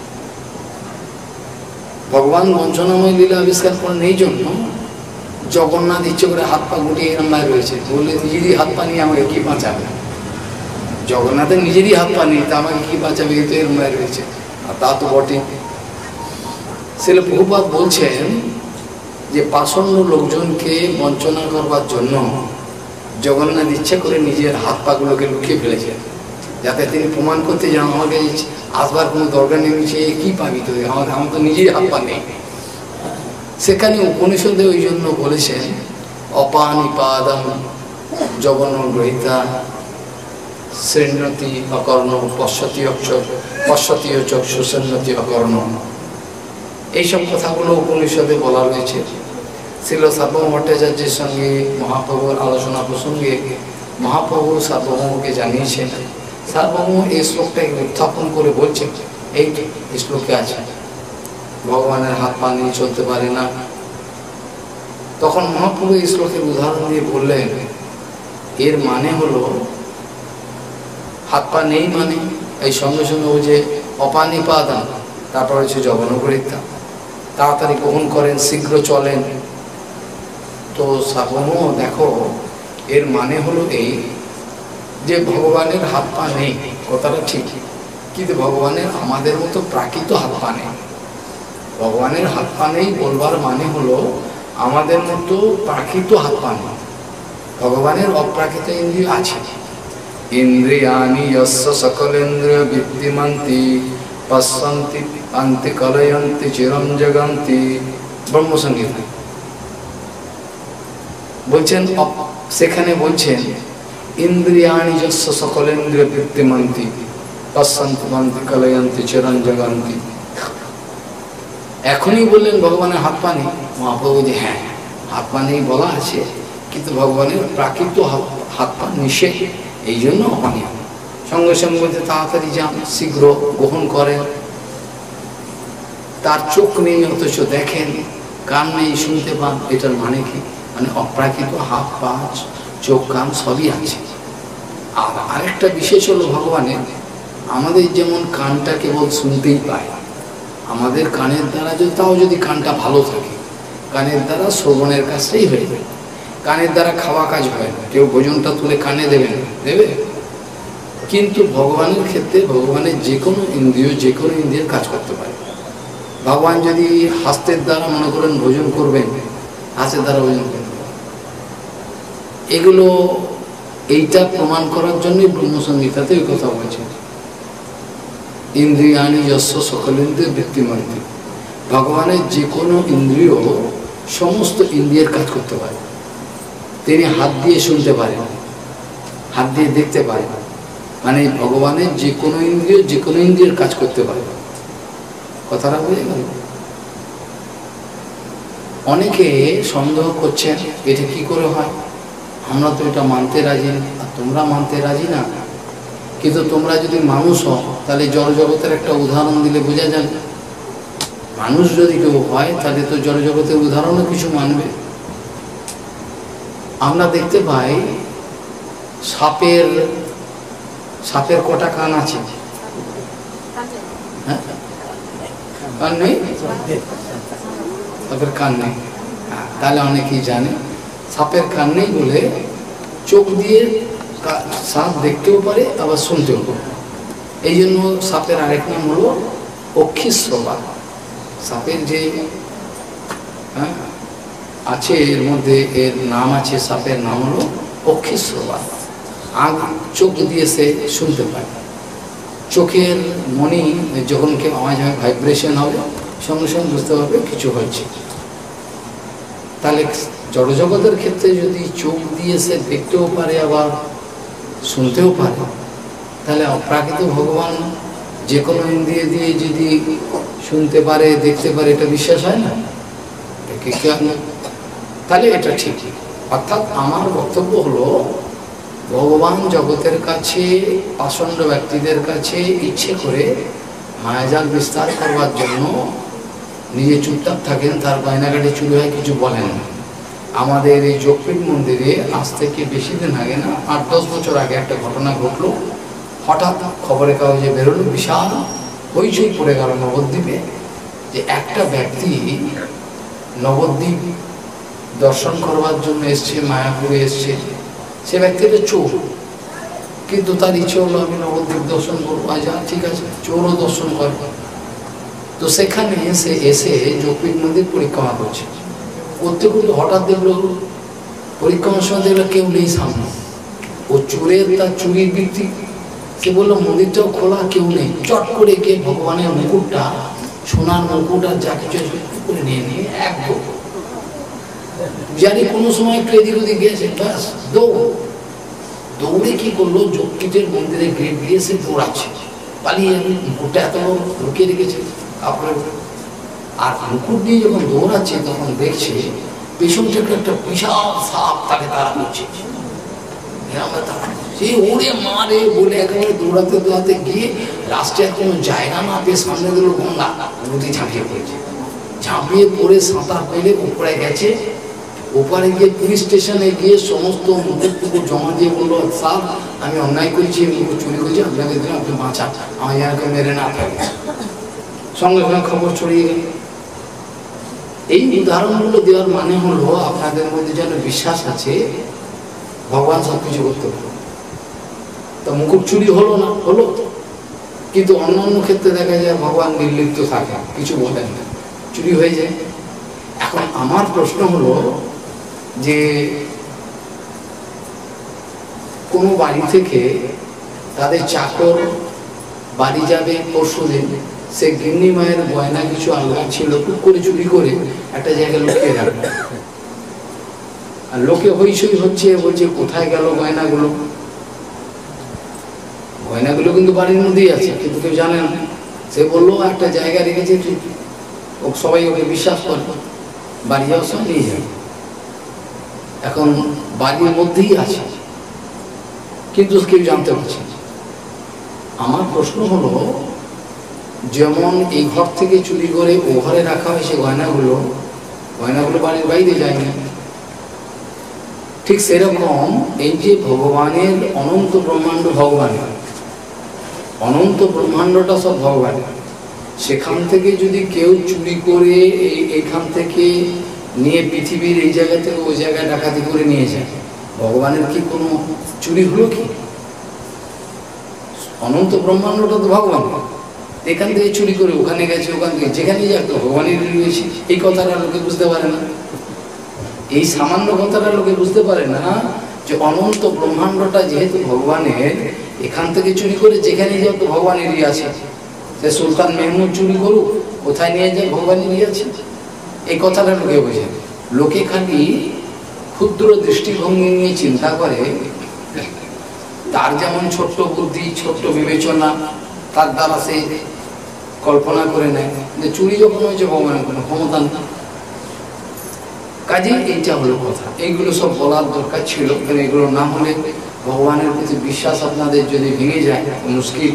ভগবান বঞ্চনাময় লীলা আবিষ্কার করেন এই জন্য, জগন্নাথ ইচ্ছে করে হাত পা গুটিয়ে এরম রয়েছে, বললে নিজেরই হাত পা নিয়ে আমাকে কি বাঁচাবে? জগন্নাথের নিজেরই হাত পা নিয়ে তা আমাকে কি বাঁচাবে? কিন্তু এরম রয়েছে, আর তা তো বটে। শ্রীল প্রভুপাদ বলছেন যে পাষণ্ড লোকজনকে বঞ্চনা করবার জন্য জগন্নাথ ইচ্ছা করে নিজের হাত পাগুলোকে লুকিয়ে ফেলেছেন, যাতে তিনি প্রমাণ করতে যান আমাকে আসবার কোনো দরকার নেই, সে কী পাবি তো, আমার আমার তো নিজেরই হাত পা নেই। সেখানে উপনিষদে ওই জন্য বলেছেন অপানিপাদম জগন গ্রহিতা শ্রেণতি অকর্ণ পশ্যতি পশ্যতি চক্ষুসন্নতি অকর্ণ। এইসব কথাগুলো উপনিষদে বলা রয়েছে। শ্রীল সার্বভৌম ভট্টাচার্যের সঙ্গে মহাপ্রভুর আলোচনা প্রসঙ্গে মহাপ্রভু সার্বভৌমকে জানিয়েছেন। সার্বভৌম এই শ্লোকটাকে উত্থাপন করে বলছেন, এই শ্লোকে আছে ভগবানের হাত পা নিয়ে চলতে পারে না। তখন মহাপ্রভু এই শ্লোকের উদাহরণ দিয়ে বললেন, এর মানে হলো হাত পা নেই মানে এই সঙ্গে সঙ্গে ও যে অপানিপাদান, তারপর হচ্ছে জগন্নগরিতা, তাড়াতাড়ি গ্রহণ করেন, শীঘ্র চলেন। তো সার্বভৌম দেখো, এর মানে হলো এই যে ভগবানের হাত পা নেই, কথাটা ঠিক, কিন্তু ভগবানের আমাদের মতো প্রাকৃত হাত পা নেই। ভগবানের হাত পা নেই বলবার মানে হলো আমাদের মতো প্রাকৃত হাত পা নেই, ভগবানের অপ্রাকৃত ইন্দ্রিয় আছে। ইন্দ্রিয়ানি যস্য সকলেন্দ্রিয় বিদ্যমান্তি পশ্যন্তি আন্তি কলয়ন্তি চিরম জগন্তি। ব্রহ্মসংগীত বলছেন, সেখানে বলছেন ইন্দ্রিয়ানি যস্য সকলেন্দ্রিয় বিদ্যমান্তি পশ্যন্তি আন্তি কলয়ন্তি চিরম জগন্তি। এখনই বললেন ভগবানের হাত পা নেই। মহাপ্রভু যে হ্যাঁ হাত পা নেই বলা আছে, কিন্তু ভগবানের প্রাকৃত হাত পা নিষেধ, এই জন্য অপানীয়। সঙ্গে সঙ্গে বলতে তাড়াতাড়ি যান, শীঘ্র গ্রহণ করেন। তার চোখ নেই অথচ দেখেন, কান নেই শুনতে পান, এটার মানে কি? মানে অপ্রাকৃত হাত পা চোখ কান সবই আছে। আর আরেকটা বিশেষ হলো ভগবানের, আমাদের যেমন কানটা কেবল শুনতেই পায়, আমাদের কানের দ্বারা যদি, তাও যদি কানটা ভালো থাকে, কানের দ্বারা শ্রবণের কাজটাই হয়ে যায়। কানের দ্বারা খাওয়া কাজ হয় না, কেউ ভোজনটা তুলে কানে দেবে না, দেবে? কিন্তু ভগবানের ক্ষেত্রে ভগবানের যে কোনো ইন্দ্রিয় যে কোনো ইন্দ্রিয়ের কাজ করতে পারে। ভগবান যদি হাস্তের দ্বারা মনে করেন ভোজন করবেন, হাসের দ্বারা ভোজন করবেন। এগুলো এইটা প্রমাণ করার জন্যই ব্রহ্মসংহিতাতে ওই কথা বলছেন, ইন্দ্রিয়ানি যস্য সকলেন্দ্রিয় বৃত্তিমন্ত্রী। ভগবানের যে কোনো ইন্দ্রিয় সমস্ত ইন্দ্রিয়ের কাজ করতে পারে। তিনি হাত দিয়ে শুনতে পারেন, হাত দিয়ে দেখতে পারেন, মানে ভগবানের যে কোনো ইন্দ্রিয় যে কোনো ইন্দ্রিয়ের কাজ করতে পারে। কথাটা বুঝে গেল? অনেকে সন্দেহ করছেন এটা কি করে হয়, আমরা তো এটা মানতে রাজি না, আর তোমরা মানতে রাজি না। কিন্তু তোমরা যদি মানুষ হও তাহলে জড়জগতের একটা উদাহরণ দিলে বোঝা যাবে। মানুষ যদি কেউ হয় তাহলে তো জড়জগতের উদাহরণও কিছু মানবে। আমরা দেখতে পাই সাপের সাপের কটা কান আছে? হ্যাঁ, কান নেই, সাপের কান নেই। তাহলে অনেকেই জানে সাপের কান নেই বলে চোখ দিয়ে সাপ দেখতেও পারে আবার শুনতেও পারে। এই জন্য সাপের আরেক নাম হলো অক্ষিশ্রবা। সাপের যে হ্যাঁ আছে এর মধ্যে এর নাম আছে, সাপের নাম হলো অক্ষিশ্রবা। আগ চোখ দিয়ে সে শুনতে পায়। চোখের মনি যখন কেউ আওয়াজ হয়, ভাইব্রেশন হবে, সঙ্গে সঙ্গে বুঝতে পারবে কিছু হয়েছে। তাহলে জড়জগতের ক্ষেত্রে যদি চোখ দিয়ে সে দেখতেও পারে আবার শুনতেও পারে, তাহলে অপ্রাকৃত ভগবান যে কোনো ইন্দ্রিয় দিয়ে যদি শুনতে পারে দেখতে পারে, এটা বিশ্বাস হয় না? তাহলে এটা ঠিক। অর্থাৎ আমার বক্তব্য হলো ভগবান জগতের কাছে পাষণ্ড ব্যক্তিদের কাছে ইচ্ছে করে মায়াজাল বিস্তার করবার জন্য নিজে চুপচাপ থাকেন, তার গয়নাগাটি চুরি হয়, কিছু বলেন না। আমাদের এই যোগপীঠ মন্দিরে আজ থেকে বেশি দিন আগে না, আট দশ বছর আগে একটা ঘটনা ঘটলো। হঠাৎ খবরের কাগজে বেরোলো, বিশাল হইচই পড়ে গেল নবদ্বীপে, যে একটা ব্যক্তি নবদ্বীপ দর্শন করবার জন্য এসছে, মায়াপুরে এসছে। সে ব্যক্তিটা চোর, কিন্তু তার ইচ্ছে হলো আমি নবদ্বীপ দর্শন করবো। আচ্ছা ঠিক আছে, চোরও দর্শন করে। তো সেখানে সে এসে যোগপীঠ মন্দির পরিক্রমা করছে, করতে করতে হঠাৎ দেখলো পরিক্রমার সময় দেখলো কেউ নেই সামনে। ও চোরের তার চুরির বৃত্তি, সে বললো মন্দিরটাও খোলা, কেউ নেই। চট করে গিয়ে ভগবানের মুকুটটা, সোনার মুকুট আর যা কিছু করে নিয়ে নিয়ে এক জানি কোনো সময় একটু এদিক ওদিক গিয়েছে, ব্যাস দৌড়। দৌড়ে কি করলো, যোগপীঠের মন্দিরে গেট দিয়ে সে দৌড়াচ্ছে, পালিয়ে মুকুটটা এত লুকিয়ে রেখেছে কাপড়ের। আর মুকুট দিয়ে যখন দৌড়াচ্ছে তখন দেখছে পেছন থেকে একটা বিশাল সাপ তাকে তারা করছে। সে ওরে মারে বলে একেবারে দৌড়াতে দৌড়াতে গিয়ে রাস্তায় কোনো জায়গা না পেয়ে সামনে দিল গঙ্গা, নদী ঝাঁপিয়ে পড়েছে। ঝাঁপিয়ে পড়ে সাঁতার পেলে উপরে গেছে। ওপারে গিয়ে পুলিশ স্টেশনে গিয়ে সমস্ত মুকুটটুকু জমা দিয়ে বললো, স্যার আমি অন্যায় করেছি, মুকুট চুরি করেছি, আপনাকে দিলাম, আপনি বাঁচান, আমার যেন মেরে না থাকে। সঙ্গে সঙ্গে খবর ছড়িয়ে গেল। এই উদাহরণগুলো দেওয়ার মানে হলো আপনাদের মধ্যে যেন বিশ্বাস আছে ভগবান সব কিছু করতে পারে। তো মুকুট চুরি হলো না, হলো, কিন্তু অন্যান্য ক্ষেত্রে দেখা যায় ভগবান নির্লিপ্ত থাকে, কিছু বলেন না, চুরি হয়ে যায়। এখন আমার প্রশ্ন হলো যে কোনো বাড়ি থেকে তাদের চাকর বাড়ি যাবে পরশু দিন, সে গিন্নি মায়ের গয়না কিছু আল্লাহ ছিল, টুক করে চুরি করে একটা জায়গায় লুকিয়ে রাখবে। আর লোকে হইচই হচ্ছে, বলছে কোথায় গেল গয়নাগুলো। গয়নাগুলো কিন্তু বাড়ির মধ্যেই আছে, কিন্তু কেউ জানে না। সে বললো একটা জায়গায় রেখেছে, ও সবাই ওকে বিশ্বাস করে, বাড়ি যাওয়ার সময় নিয়ে যাবে। এখন বাড়ির মধ্যেই আছে, কিন্তু কেউ জানতে পারছে না। আমার প্রশ্ন হলো, যেমন এই ঘর থেকে চুরি করে ও ঘরে রাখা হয়েছে গয়নাগুলো, গয়নাগুলো বাড়ির বাইরে যায়নি, ঠিক সেরকম এই যে ভগবানের অনন্ত ব্রহ্মাণ্ড, ভগবানের অনন্ত ব্রহ্মাণ্ডটা সব ভগবানের, সেখান থেকে যদি কেউ চুরি করে এইখান থেকে নিয়ে পৃথিবীর এই জায়গা থেকে ওই জায়গায় ডাকাতি করে নিয়ে যায়, ভগবানের কি কোনো চুরি হলো কি? অনন্ত ব্রহ্মাণ্ডটা তো ভগবান, এখান থেকে চুরি করে ওখানে গেছে, ওখান থেকে যেখানে যাক তো ভগবানের রয়েছে। এই কথাটা লোকে বুঝতে পারে না, এই সামান্য কথাটা লোকে বুঝতে পারে না যে অনন্ত ব্রহ্মাণ্ডটা যেহেতু ভগবানের, এখান থেকে চুরি করে যেখানে যাক তো ভগবানেরই আছে। সে সুলতান মেহমুদ চুরি করুক, কোথায় নিয়ে যায় ভগবানেরই আছে। এই কথাটা লোকে বোঝে। লোকে খালি ক্ষুদ্র দৃষ্টিভঙ্গি নিয়ে চিন্তা করে, তার যেমন ছোট্ট বুদ্ধি, ছোট্ট বিবেচনা, তার দ্বারা সে কল্পনা করে নেয় যে চুরি যখন হয়েছে ভগবানের কোনো ক্ষমতা নেই। কাজে এইটা হলো কথা। এইগুলো সব বলার দরকার ছিল, কারণ এগুলো না হলে ভগবানের প্রতি বিশ্বাস আপনাদের যদি ভেঙে যায় মুশকিল।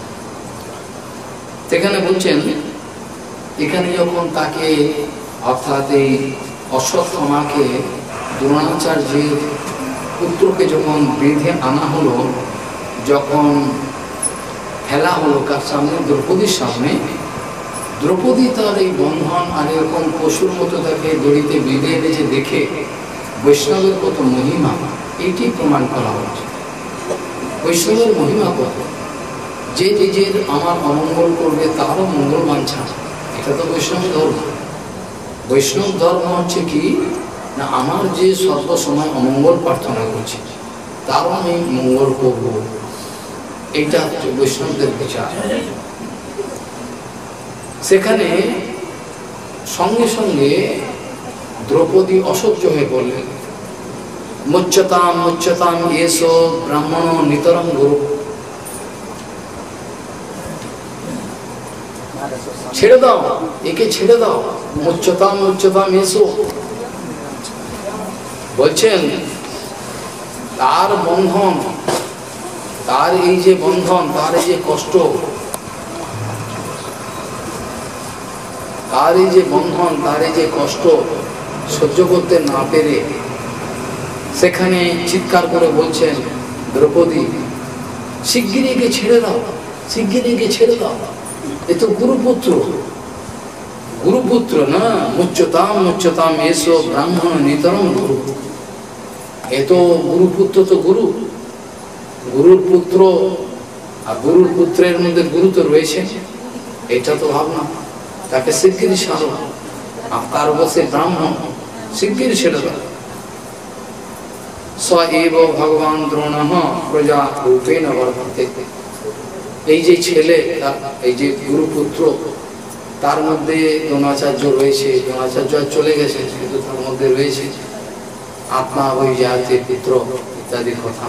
সেখানে বলছেন, এখানে যখন তাকে অর্থাৎ এই অশ্বত্থমাকে দ্রোণাচার্যের পুত্রকে যখন বেঁধে আনা হলো, যখন ফেলা হলো কার সামনে, দ্রৌপদীর সামনে, দ্রৌপদী তার এই বন্ধন আর এরকম পশুর মতো তাকে দড়িতে বেঁধে এনেছে দেখে বৈষ্ণবের কত মহিমা এইটি প্রমাণ করা হচ্ছে। বৈষ্ণবের মহিমা কত, যে নিজের আমার অমঙ্গল করবে তারও মঙ্গল বাঞ্ছা, এটা তো বৈষ্ণব ধর্ম। বৈষ্ণব ধর্ম হচ্ছে কি না, আমার যে সর্বসময় অমঙ্গল প্রার্থনা করছি তারও আমি মঙ্গল করব, এইটা হচ্ছে বৈষ্ণবদের বিচার। সেখানে সঙ্গে সঙ্গে দ্রৌপদী অসহ্য হয়ে পড়লেন। মুচ্যতাম মুচ্যতাম এসো ব্রাহ্মণ নিতরম গুরু, ছেড়ে দাও, একে ছেড়ে দাও, মুচ্যতাম মুচ্যতাম এসো বলছেন। তার বন্ধন, তার এই যে বন্ধন, তার এই যে কষ্ট, তার এই যে বন্ধন, তার এই যে কষ্ট সহ্য করতে না পেরে সেখানে চিৎকার করে বলছেন, দ্রৌপদী শিগগিরই একে ছেড়ে দাও, শিগগিরই একে ছেড়ে দাও, এ তো গুরুপুত্র, গুরুপুত্র না, মুচ্যতাম মুচ্যতাম এসো ব্রাহ্মণ নিতরম গুরু, এ তো গুরুপুত্র, তো গুরু, গুরুর পুত্র, আর গুরুর পুত্রের মধ্যে গুরু তো রয়েছে, এটা তো ভাবনা। তাকে শিগগিরই সারো, আর তার বসে ব্রাহ্মণ, শিগগিরই ছেড়ে দাও। স এব ভগবান দ্রোণঃ প্রজা রূপেণ বর্ততে, এই যে ছেলে, এই যে গুরুপুত্র, তার মধ্যে দ্রোণাচার্য রয়েছে, দ্রোণাচার্য চলে গেছে কিন্তু তার মধ্যে রয়েছে আত্মা হয়ে যাতে পুত্র ইত্যাদি কথা।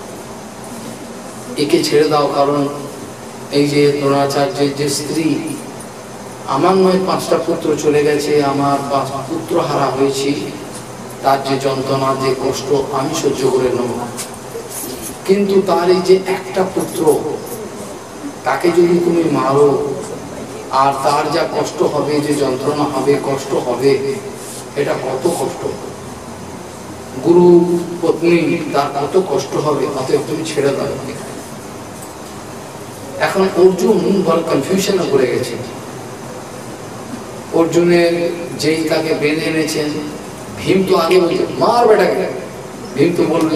একে ছেড়ে দাও, কারণ এই যে দ্রোণাচার্যের যে স্ত্রী, আমার নয় পাঁচটা পুত্র চলে গেছে, আমার পাঁচ পুত্র হারা হয়েছি, তার যে যন্ত্রণা, যে কষ্ট আমি সহ্য করে নেব, কিন্তু তার এই যে একটা পুত্র, তাকে যদি তুমি মারো, আর তার যা কষ্ট হবে, যে যন্ত্রণা হবে, কষ্ট হবে, এটা কত কষ্ট, গুরু পত্নী তার কত কষ্ট হবে, অতএব তুমি ছেড়ে দাও। এখন অর্জুন বড় কনফিউশনে পড়ে গেছে। অর্জুনের যেই তাকে বেঁধে এনেছেন, ভীম তো আগে বলছে মার বেটাকে, ভীম তো বলবে,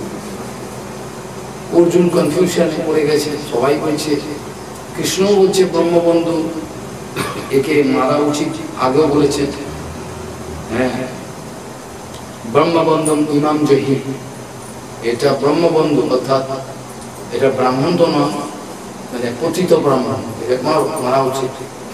অর্জুন কনফিউশনে পড়ে গেছে। সবাই বলছে, কৃষ্ণ বলছে ব্রহ্মবন্ধু একে মারা উচিত, আগেও বলেছে, হ্যাঁ ব্রহ্মবন্ধম ইমাম জহি, এটা ব্রহ্মবন্ধু, অর্থাৎ এটা ব্রাহ্মণ তো নয়, মানে পতিত ব্রাহ্মণ, এটা মারা উচিত।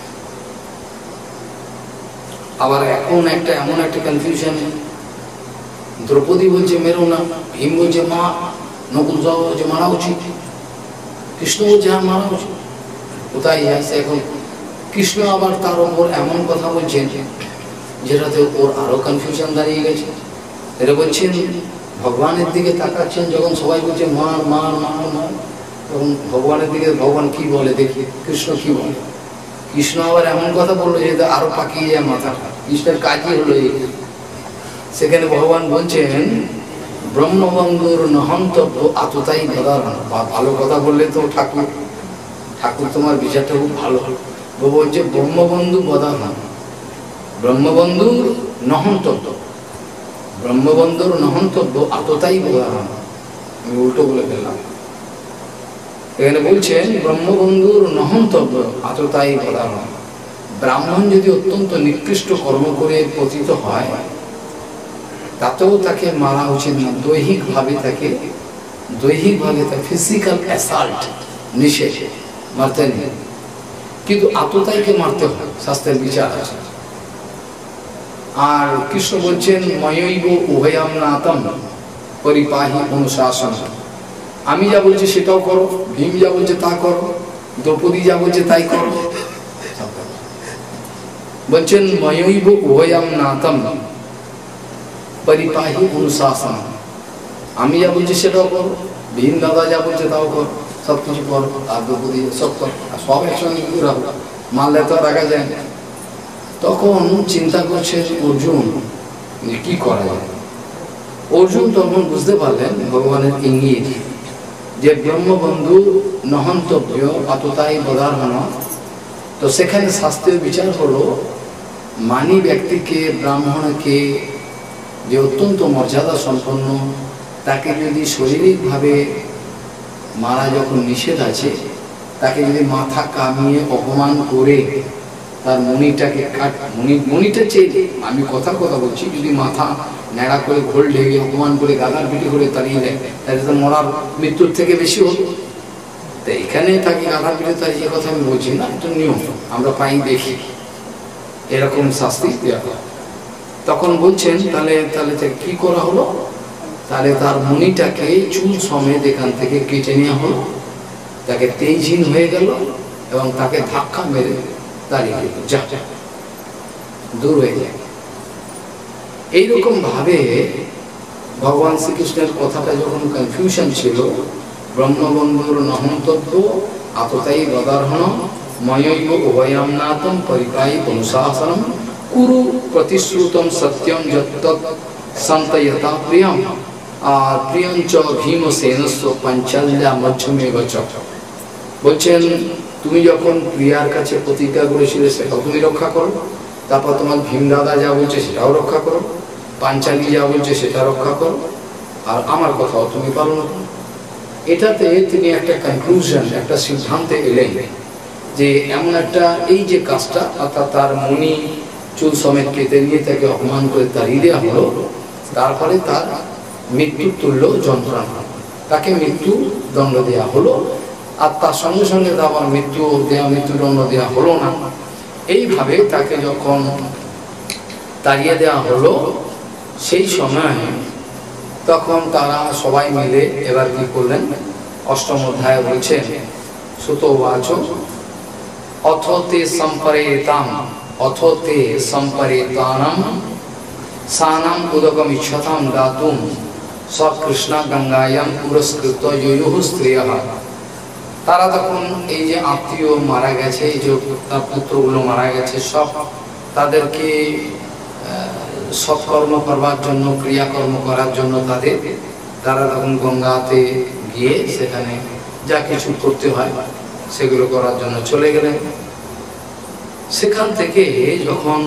আবার এখন একটা এমন একটা কনফিউশন, দ্রৌপদী বলছে মেরো না, ভীম বলছে মা, নকুল সহ বলছে মারা উচিত, কৃষ্ণ বলছে হ্যাঁ মারা উচিত, কোথায় আছে এখন? কৃষ্ণ আবার তার ওপর এমন কথা বলছেন যেটাতে ওর আরো কনফিউশন দাঁড়িয়ে গেছে। এটা বলছেন ভগবানের দিকে তাকাচ্ছেন, যখন সবাই বলছে মার মার মার মার, তখন ভগবানের দিকে ভগবান কি বলে দেখি, কৃষ্ণ কি বলে? কৃষ্ণ আবার এমন কথা বললো যে আরো পাকিয়ে যায় মাথাটা, কৃষ্ণের কাজই হলো এই। সেখানে ভগবান বলছেন ব্রহ্মবন্ধুর নহন্তব্য আততাই বদারণ, ভালো কথা বললে তো ঠাকুর, ঠাকুর তোমার বিচারটা খুব ভালো, বলছে ব্রহ্মবন্ধু বদারণ, ব্রহ্মবন্ধুর নহন্তব্য, ব্রহ্মবন্ধুর নহন্তব্য আততাই বদারণ, আমি উল্টো বলে ফেললাম। এখানে বলছেন ব্রহ্মবন্ধুর নহন্তব্য আততাই বদারণ, ব্রাহ্মণ যদি অত্যন্ত নিকৃষ্ট কর্ম করে পতিত হয় তাতেও তাকে মারা উচিত না, দৈহিক ভাবে তাকে, দৈহিক ভাবে তাকে ফিজিক্যাল অ্যাসাল্ট নিষেধ, মারতে নেই, কিন্তু আততাইকে মারতে হয়, শাস্ত্রের বিচার আছে। আর কৃষ্ণ বলছেন ময়ৈব উভয়াম নাতম পরিপাহি অনুশাসন, আমি যা বলছি সেটাও করো, ভীম যা বলছে তা করো, দ্রৌপদী যা বলছে তাই করো। বলছেন ময়ৈব উভয়াম নাতম পরিপাহি অনুশাসন, আমি যা বলছি সেটাও করো, ভীম দাদা যা বলছে তাও করো, সব কিছু করো, আর দ্রৌপদী সব করো, আর সব একসঙ্গে রাখো, মানলে তো রাখা যায় না। তখন চিন্তা করছে অর্জুন কি করা যায়, অর্জুন তখন বুঝতে পারলেন ভগবানের ইঙ্গিত যে ব্রহ্মবন্ধু নহন্তব্য আততাই বদারহণ। তো সেখানে শাস্ত্রীয় বিচার হলো মানি ব্যক্তিকে, ব্রাহ্মণকে, যে অত্যন্ত মর্যাদা সম্পন্ন, তাকে যদি শারীরিকভাবে মারা যখন নিষেধ আছে, তাকে যদি মাথা কামিয়ে অপমান করে তার মণিটাকে কাট মণি মণিটা চেয়ে, আমি কথার কথা বলছি, যদি মাথা ন্যাড়া করে ঘোল ঢেকে অপমান করে গাদার পিটি করে তাড়িয়ে দেয়, তাহলে তো মরার মৃত্যুর থেকে বেশি হলো। তো এখানে তাকে গাদার পিঠে তাড়িয়ে কথা আমি বলছি না, এটা নিয়ম আমরা পাই দেখি, এরকম শাস্তি দেওয়া হয়। তখন বলছেন তাহলে তাহলে কি করা হলো, তাহলে তার মণিটাকে চুল সমেত এখান থেকে কেটে নেওয়া হলো, তাকে তেজহীন হয়ে গেল এবং তাকে ধাক্কা মেরে দাঁড়িয়ে গেল, যা দূর হয়ে যায়। এইরকম ভাবে ভগবান শ্রীকৃষ্ণের কথাটা যখন কনফিউশন ছিল, ব্রহ্মবন্ধুর নহন্তব্য আততাই বদারহণ ময়ৈব উভয়ামনাথম পরিপায়ী অনুশাসনম কুরু প্রতিশ্রুতম সত্যম যত্তৎ সন্তয়তা প্রিয়ম আর প্রিয়ঞ্চ ভীমসেনস্য পাঞ্চাল্যা মধ্যমে গচ্ছ। বলছেন তুমি যখন প্রিয়ার কাছে প্রতিজ্ঞা করেছিলে সেটাও তুমি রক্ষা করো, তারপর তোমার ভীম দাদা যা বলছে সেটাও রক্ষা করো, পাঞ্চালী যা বলছে সেটা রক্ষা করো, আর আমার কথাও তুমি পালন করো। এটাতে তিনি একটা কনক্লুশন, একটা সিদ্ধান্তে এলেন যে এমন একটা এই যে কাজটা, অর্থাৎ তার মণি চুল সমেত কেটে নিয়ে তাকে অপমান করে তাড়িয়ে দেওয়া হলো, তারপরে তার মৃত্যুর তুল্য যন্ত্রণা, তাকে মৃত্যু দণ্ড দেওয়া হলো, আর তার সঙ্গে সঙ্গে আবার মৃত্যু দেওয়া মৃত্যুদণ্ড দেওয়া হলো না। এইভাবে তাকে যখন তাড়িয়ে দেওয়া হলো, সেই সময় তখন তারা সবাই মিলে এবার কি করলেন, অষ্টম অধ্যায় বলছেন সুতোবাচ অথতে সম্পরেতাম অথতে সম্পরেতানাম সানাম উদকম ইচ্ছতাম দাতুম সকৃষ্ণ গঙ্গায়াম পুরস্কৃত ইয়ুঃ স্ত্রিয়ঃ। তারা তখন এই যে আত্মীয় মারা গেছে, এই যে তার পুত্রগুলো মারা গেছে, সব তাদেরকে সৎকর্ম করবার জন্য, ক্রিয়াকর্ম করার জন্য তাদের তারা তখন গঙ্গাতে গিয়ে সেখানে যা কিছু করতে হয় সেগুলো করার জন্য চলে গেলেন। সেখান থেকে যখন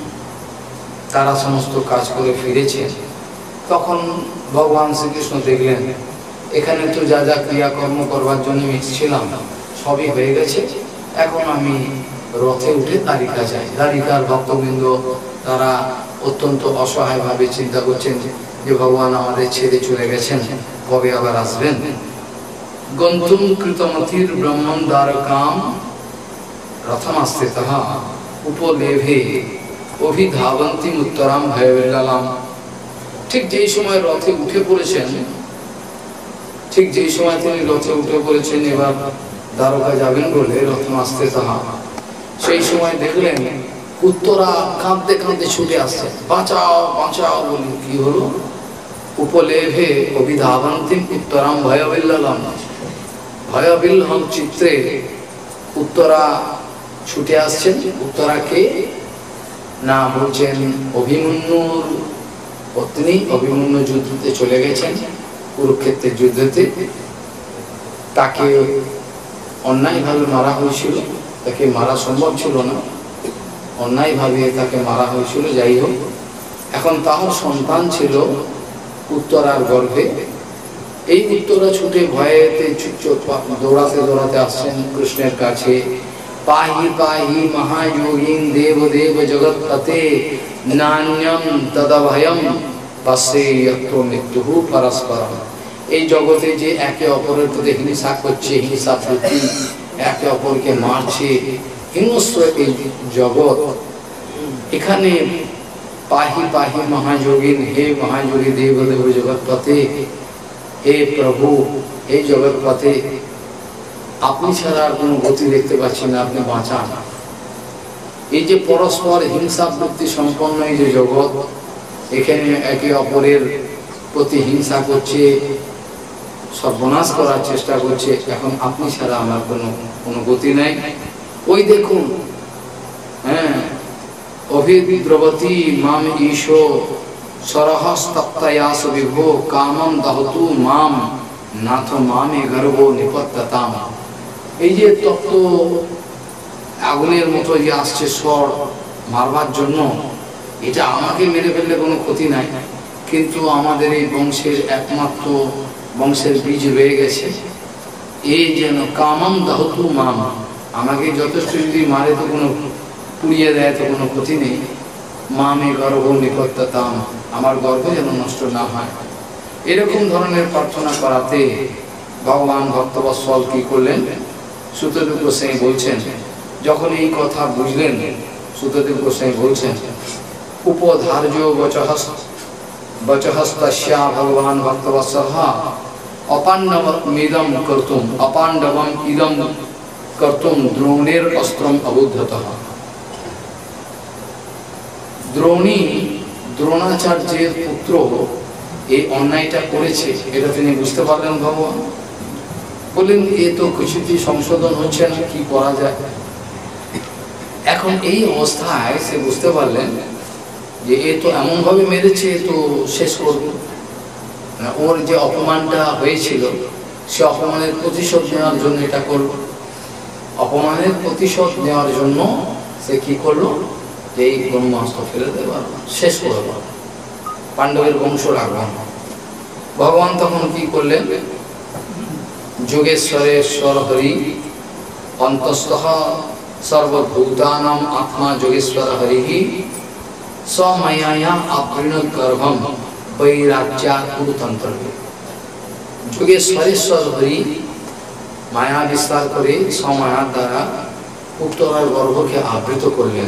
তারা সমস্ত কাজ করে ফিরেছে, তখন ভগবান শ্রীকৃষ্ণ দেখলেন এখানে তো যা যা ক্রিয়াকর্ম করবার জন্য এসেছিলাম সবই হয়ে গেছে, এখন আমি রথে উঠে দ্বারিকা যাই। দ্বারিকার ভক্তবৃন্দ তারা অত্যন্ত অসহায়ভাবে চিন্তা করছেন যে ভগবান আমাদের ছেড়ে চলে গেছেন, কবে আবার আসবেন। গন্তুম কৃতমতির ব্রহ্মণ দ্বারকাম রথমাস্তে তাহা উপলেভে অভিধাবন্তিম উত্তরাম ভয়বিল্লালাম। ঠিক যেই সময় রথে উঠে পড়েছেন, ঠিক যেই সময় তিনি রথে উঠে পড়েছেন এবার দ্বারকা যাবেন বলে রথমাস্তে তাহা, সেই সময় দেখলেন উত্তরা কাঁদতে কাঁদতে ছুটে আসছে, বাঁচাও বাঁচাও বলি। কি হলো, উপলেভে অভিধাবন্তিম উত্তরাম ভয়বিল্লালাম, ভয়বিল্লম চিত্রে উত্তরা ছুটে আসছেন। উত্তরাকে না বলছেন অভিমন্যুর পত্নী, অভিমন্যু যুদ্ধতে চলে গেছেন, কুরুক্ষেত্রের যুদ্ধতে। তাকে অন্যায়ভাবে মারা হয়েছিল, তাকে মারা সম্ভব ছিল না, অন্যায়ভাবে তাকে মারা হয়েছিল। যাই হোক, এখন তার সন্তান ছিল উত্তরার গর্ভে। এই উত্তরা ছুটে ভয়েতে দৌড়াতে দৌড়াতে আসছেন কৃষ্ণের কাছে। পাহি পাহি মহাযোগীন দেব দেব জগৎপতে নান্যম তদভয়ম পাশেয়ত্র মৃত্যুঃ পরস্পরম। এই জগতে যে একে অপরের প্রতি হিংসা করছে, হিংসা প্রতি একে অপরকে মারছে, হিংস্র এই জগৎ, এখানে পাহি পাহি মহাযোগীন, হে মহাযোগী দেব দেব জগৎপতে, হে প্রভু, হে জগৎপতে, আপনি ছাড়া আর কোনো গতি দেখতে পাচ্ছি না, আপনি বাঁচান। এই যে পরস্পর হিংসা বৃত্তি সম্পন্ন এই যে জগৎ, এখানে একে অপরের প্রতি হিংসা করছে, সর্বনাশ করার চেষ্টা করছে, এখন আপনি ছাড়া আমার কোনো কোনো গতি নাই। ওই দেখুন, হ্যাঁ, অভিদ্রবতী মাম ঈশো सरहस्तप्तयास विभो कामम दहतु माम नाथ मामे गर्भो निपत्तताम। এই যে তপ্ত আগুনের মতো যে আসছে স্বর মারবার জন্য, এটা আমাকে মেরে ফেললে কোনো ক্ষতি নাই, কিন্তু আমাদের এই বংশের একমাত্র বংশের বীজ রয়ে গেছে, এই যেন কামম দাহতু মাম, আমাকে যথেষ্ট যদি মারে তো কোনো পুড়িয়ে দেয় তো কোনো ক্ষতি নেই, মামে গর্ভ নিপত্ততাম, আমার গর্ভ যেন নষ্ট না হয়। এরকম ধরনের প্রার্থনা করাতে ভগবান ভক্তবৎসল কি করলেন, সুতদেব গোস্বামী বলছেন, যখন এই কথা বুঝলেন সুতদেব গোস্বামী বলছেন, উপধার্য বচহস্ত বচহস্তস্যা ভগবান ভক্তবৎসলঃ অপাণ্ডবমিদম কর্তুম অপাণ্ডবম ইদম কর্তুম দ্রোণের অস্ত্রম অবুদ্ধতঃ। দ্রোণী দ্রোণাচার্যের পুত্র এই অন্যায়টা করেছে, এটা তিনি বুঝতে পারলেন। ভগবান বললেন, এ তো কিছুতেই সংশোধন হচ্ছে না, কি করা যায়। এখন এই অবস্থায় সে বুঝতে পারলেন যে এ তো এমন ভাবে মেরেছে, তো শেষ করব, ওর যে অপমানটা হয়েছিল সে অপমানের প্রতিশোধ নেওয়ার জন্য এটা করল। অপমানের প্রতিশোধ নেওয়ার জন্য সে কি করলো, যে এই ব্রহ্মাস্ত্র ফেলে দেবার শেষ করে দেওয়া, পাণ্ডবের বংশ রাখবেন। ভগবান তখন কি করলেন, যোগেশ্বরেশ্বর হরি অন্তঃস্থ সর্বভূতানাম আত্মা যোগেশ্বর হরি স্বমায়া আবৃণত গর্ভম বৈরাজ্যা কুরুতন্ত্র। যোগেশ্বরেশ্বর হরি মায়া বিস্তার করে স্বমায়ার দ্বারা পুত্রার গর্ভকে আবৃত করলেন।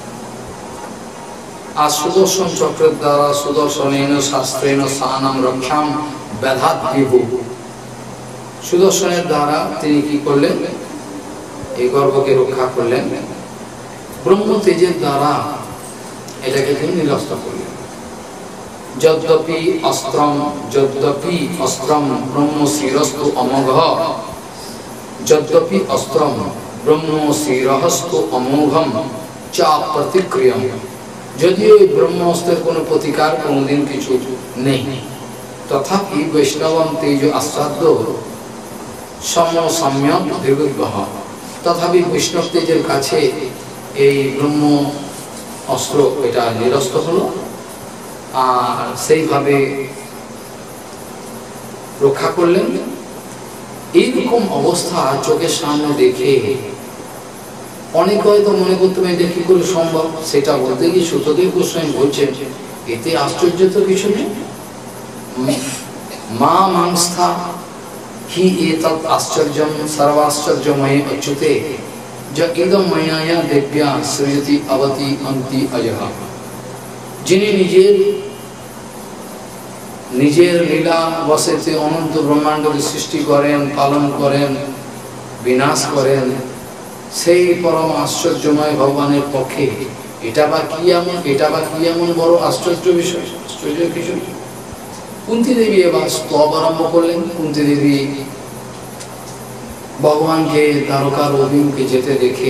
আর সুদর্শন চক্রের দ্বারা সুদর্শনেন শাস্ত্রেণ সানাম রক্ষাম ব্যাধাত বিভু, সুদর্শনের দ্বারা তিনি কি করলেন, এই গর্ভকে রক্ষা করলেন। ব্রহ্ম তেজের দ্বারা এটাকে তিনি নিরস্ত করলেন। যদ্যপি অস্ত্রম যদ্যপি অস্ত্রম ব্রহ্ম শিরস্তু অমোঘ, যদ্যপি অস্ত্রম ব্রহ্ম শিরস্তু অমোঘম চা প্রতিক্রিয়ম। যদিও এই ব্রহ্মাস্ত্রের কোনো প্রতিকার কোনোদিন কিছু নেই, তথাপি বৈষ্ণবম তেজ আশ্চাদ্য সম সম্যক দীর্ঘ, তথাপি বৈষ্ণব তেজের কাছে এই ব্রহ্ম অস্ত্র এটা নিরস্ত হলো, আর সেইভাবে রক্ষা করলেন। এইরকম অবস্থা চোখের সামনে দেখে অনেক হয়তো মনে করতে পারে এটা কি করে সম্ভব, সেটা বলতে গিয়ে সুতদেব গোস্বামী বলছেন, এতে আশ্চর্য তো কিছু নেই। মা মাংস্থা হি এতৎ আশ্চর্যম সর্বাশ্চর্যময় অচ্যুতে যা ইদম মায়া দেব্যা সৃজতি অবতি অন্তি অজহা। যিনি নিজের নিজের লীলা বসেতে অনন্ত ব্রহ্মাণ্ডকে সৃষ্টি করেন, পালন করেন, বিনাশ করেন, সেই পরম আশ্চর্যময় ভগবানের পক্ষে এটা বা কি এমন এটা বা কি এমন বড় আশ্চর্য বিষয়, আশ্চর্য কিছু। কুন্তী দেবী এবার স্তব আরম্ভ করলেন। কুন্তী দেবী ভগবানকে দ্বারকার অভিমুখে যেতে দেখে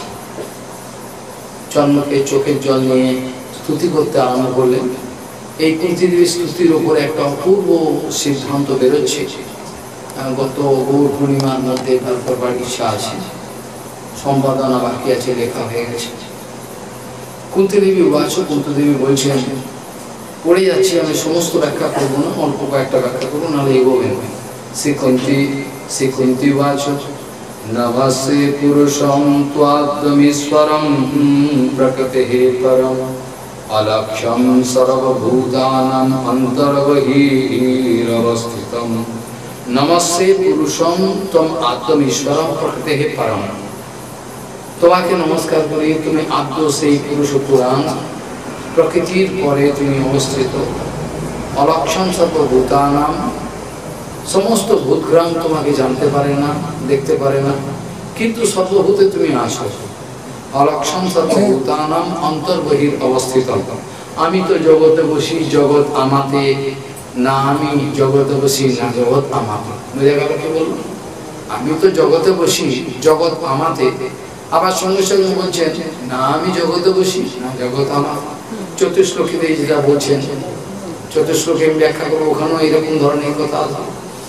চন্দ্রকে চোখের জল নিয়ে স্তুতি করতে আরম্ভ করলেন। এই কুন্তী দেবীর স্তুতির উপরে একটা অপূর্ব সিদ্ধান্ত বেরোচ্ছে। গত গৌর পূর্ণিমার মধ্যে তার করবার ইচ্ছা আছে, সম্পাদনা বাকি আছে, লেখা হয়ে গেছে। কুন্তী দেবী উবাচ, কুন্তী দেবী বলছেন, পড়ে যাচ্ছি, আমি সমস্ত ব্যাখ্যা করবো না, অল্প কয়েকটা ব্যাখ্যা করবো, নাহলে এগোবেন। শ্রী কুন্তী শ্রী কুন্তী উবাচ, নভস্যে পুরুষং ত্বাদ্যমীশ্বরং প্রকৃতিঃ পরম অলক্ষ্যম সর্বভূতানাং অন্তর্বহিরবস্থিতম। নমস্যে পুরুষং ত্বম আত্মীশ্বরং প্রকৃতিঃ পরম। তোমাকে নমস্কার করি, তুমি আদ্য সেই পুরুষ পুরাণ, প্রকৃতির পরে তুমি অবস্থিত। অলক্ষণ সর্বভূতানাম, সমস্ত ভূতগ্রাম তোমাকে জানতে পারে না, দেখতে পারে না, কিন্তু সর্বভূতে তুমি আসো। অলক্ষণ সর্বভূতানাম অন্তর্বহির অবস্থিত। আমি তো জগতে বসি, জগৎ আমাতে, না আমি জগতে বসি, না জগৎ আমাতে। বুঝে গেল কি বলবো? আমি তো জগতে বসি, জগৎ আমাতে, আবার সঙ্গে সঙ্গে বলছেন না আমি জগতে বসি, না জগৎ আমার। চতুশ্লোকীতে যেটা বলছেন, চতুশ্লোকে আমি ব্যাখ্যা করবো, ওখানেও এরকম ধরনের কথা আছে।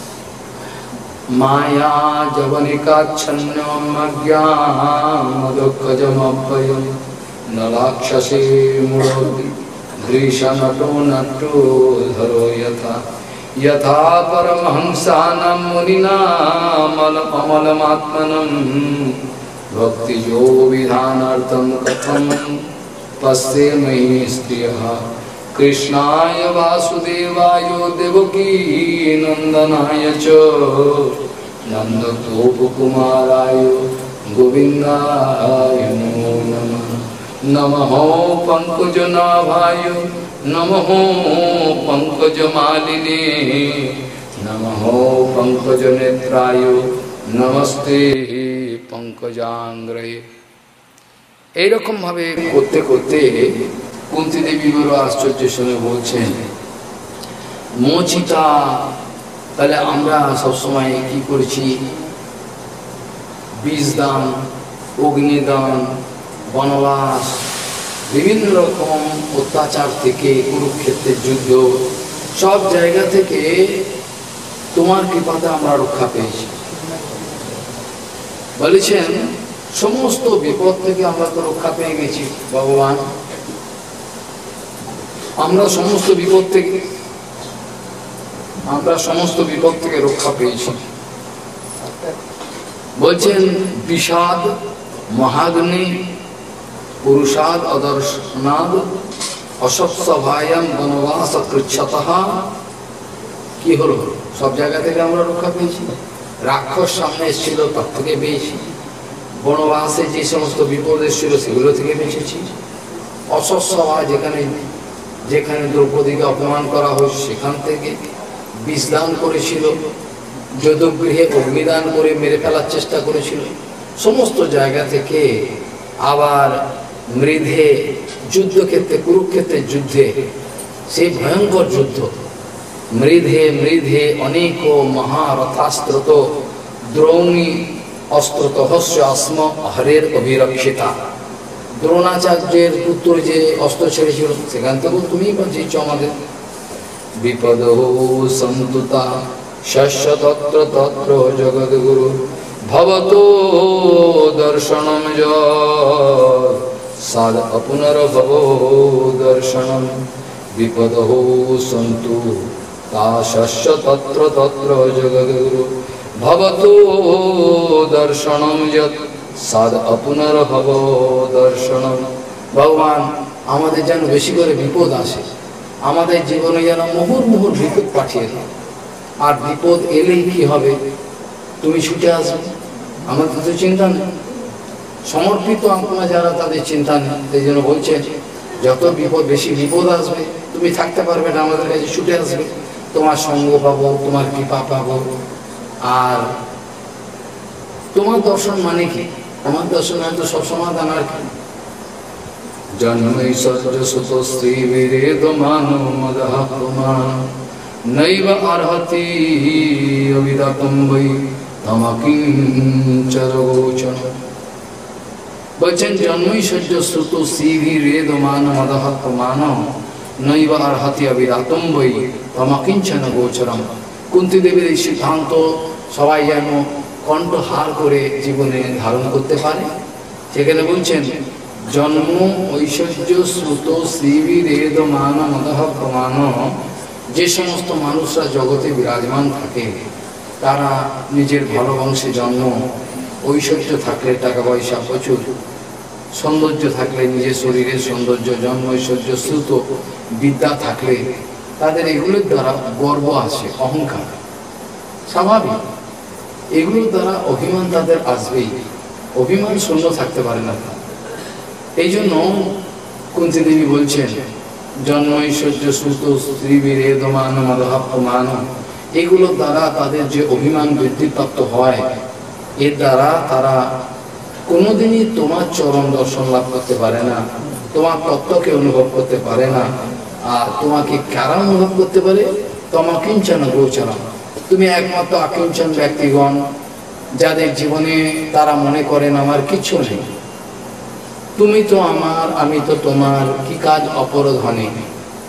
মায়া জবনিকাচ্ছন্নমজ্ঞানমদক্ষজমভ্যয়ম নলাক্ষসে মূঢ়োপি দৃশনটো নটো ধরো যথা यथा परमहंसानां मुनीनां अमलमात्मनं भक्तियो विधानार्थं कथं पश्येमहि स्त्रियः कृष्णाय वासुदेवाय देवकी नंदनाय च नन्दगोपकुमाराय गोविन्दाय नमो नमः। नमः पंकजनाभाय नमः पंकजमालिने नमः पंकजनेत्राय नमस्ते पंकजांग्रये। এইরকম ভাবে করতে করতে কুন্তি দেবী বড় আশ্চর্যের সঙ্গে বলছেন, মোচিতা, তাহলে আমরা সবসময় কি করেছি? বীজদান, অগ্নিদান, বনবাস, বিভিন্ন রকম অত্যাচার থেকে, কুরুক্ষেত্রের যুদ্ধ, সব জায়গা থেকে তোমার কৃপাতে আমরা রক্ষা পেয়েছি। বলেছেন সমস্ত বিপদ থেকে আমরা তো রক্ষা পেয়ে গেছি ভগবান, আমরা সমস্ত বিপদ থেকে আমরা সমস্ত বিপদ থেকে রক্ষা পেয়েছি। বলছেন বিষাদ, মহাগ্নি, পুরুষাদ, অদর্শনাদ, অসৎসভায়াম বনবাস কৃচ্ছতঃ। কি হলো? সব জায়গা থেকে আমরা রক্ষা পেয়েছি। রাক্ষস সামনে এসেছিল, তার থেকে পেয়েছি। বনবাসে যে সমস্ত বিপদ এসেছিল সেগুলো থেকে বেঁচেছি। অসৎসভা, যেখানে যেখানে দ্রৌপদীকে অপমান করা হয়েছে সেখান থেকে। বিষদান করেছিল, যদুগৃহে অগ্নিদান করে মেরে ফেলার চেষ্টা করেছিল, সমস্ত জায়গা থেকে। আবার মৃধে, যুদ্ধক্ষেত্রে, কুরুক্ষেত্রের যুদ্ধে, সেই ভয়ঙ্কর যুদ্ধ, মৃধে মৃধে অনেক মহারথাস্ত্রত দ্রৌণী অস্ত্রত হস্য আস্ম হরের অভিরক্ষিতা। দ্রোণাচার্যের পুত্র যে অস্ত্র ছেড়েছিল সেখান থেকেও তুমি বাঁচিয়েছ আমাদের। বিপদ সন্তুতা শস্য তত্র তত্র জগদ্গুরু ভবতো দর্শনম সাদ অপুনর্ভব দর্শনম। বিপদ সন্তু তা শস্য তত্র তত্র জগদ্গুরু ভবতো দর্শনম যৎ সাদ অপুনর্ভব দর্শনম। ভগবান, আমাদের যেন বেশি করে বিপদ আসে, আমাদের জীবনে যেন মুহুর মুহুর বিপদ পাঠিয়ে দাও। আর বিপদ এলেই কি হবে? তুমি ছুটে আসবে, আমাদের তো চিন্তা নেই। সমর্পিত আপনারা যারা, তাদের চিন্তা নেই। সেই জন্য বলছেন যত বিপদ, বেশি বিপদ আসবে তুমি থাকতে পারবে না, আমাদের কাছে ছুটে আসবে। তোমার সঙ্গ পাবো, তোমার কৃপা পাবো। আর তোমার দর্শন মানে কি? আমার দর্শন তো সব সমাধান। আর কি? জন্মৈশ্বর্য সুত শ্রী বীরেদ মানো মদঃ প্রমাণ নৈব অর্হতি অবিদাতম বৈ তমকিঞ্চর গোচর। বলছেন জন্মৈশ্বর্য শ্রুত শ্রী বীরেদ মানো মদঃ প্রমাণ নৈব অর্হতি অবিদাতম বৈ তমকিঞ্চন গোচরম। কুন্তি দেবীর এই সিদ্ধান্ত সবাই যেন কণ্ঠহার করে জীবনে ধারণ করতে পারে। সেখানে বলছেন জন্ম ঐশ্বর্য শ্রুত শ্রীবীরেদ মান মদঃ প্রমাণ। যে সমস্ত মানুষরা জগতে বিরাজমান থাকে তারা নিজের ভালো বংশে জন্ম, ঐশ্বর্য থাকলে, টাকা পয়সা প্রচুর, সৌন্দর্য থাকলে, নিজের শরীরের সৌন্দর্য, জন্ম ঐশ্বর্য শ্রুত, বিদ্যা থাকলে তাদের এগুলোর দ্বারা গর্ব আসে, অহংকার স্বাভাবিক। এগুলোর দ্বারা অভিমান তাদের আসবেই, অভিমান শূন্য থাকতে পারে না। এই জন্য কুন্তি দেবী বলছেন জন্ম ঐশ্বর্য শ্রুত শ্রীবীরেদ মান মদঃ প্রমাণ। এগুলোর দ্বারা তাদের যে অভিমান বৃদ্ধিপ্রাপ্ত হয়, এর দ্বারা তারা কোনোদিনই তোমার চরণ দর্শন লাভ করতে পারে না, তোমার তত্ত্বকে অনুভব করতে পারে না। আর তোমাকে কারা অনুভব করতে পারে? তমকিঞ্চন গোচরম। তুমি একমাত্র আকিঞ্চন ব্যক্তিগণ, যাদের জীবনে তারা মনে করেন আমার কিছু নেই, তুমি তো আমার, আমি তো তোমার, কি কাজ অপরধনে।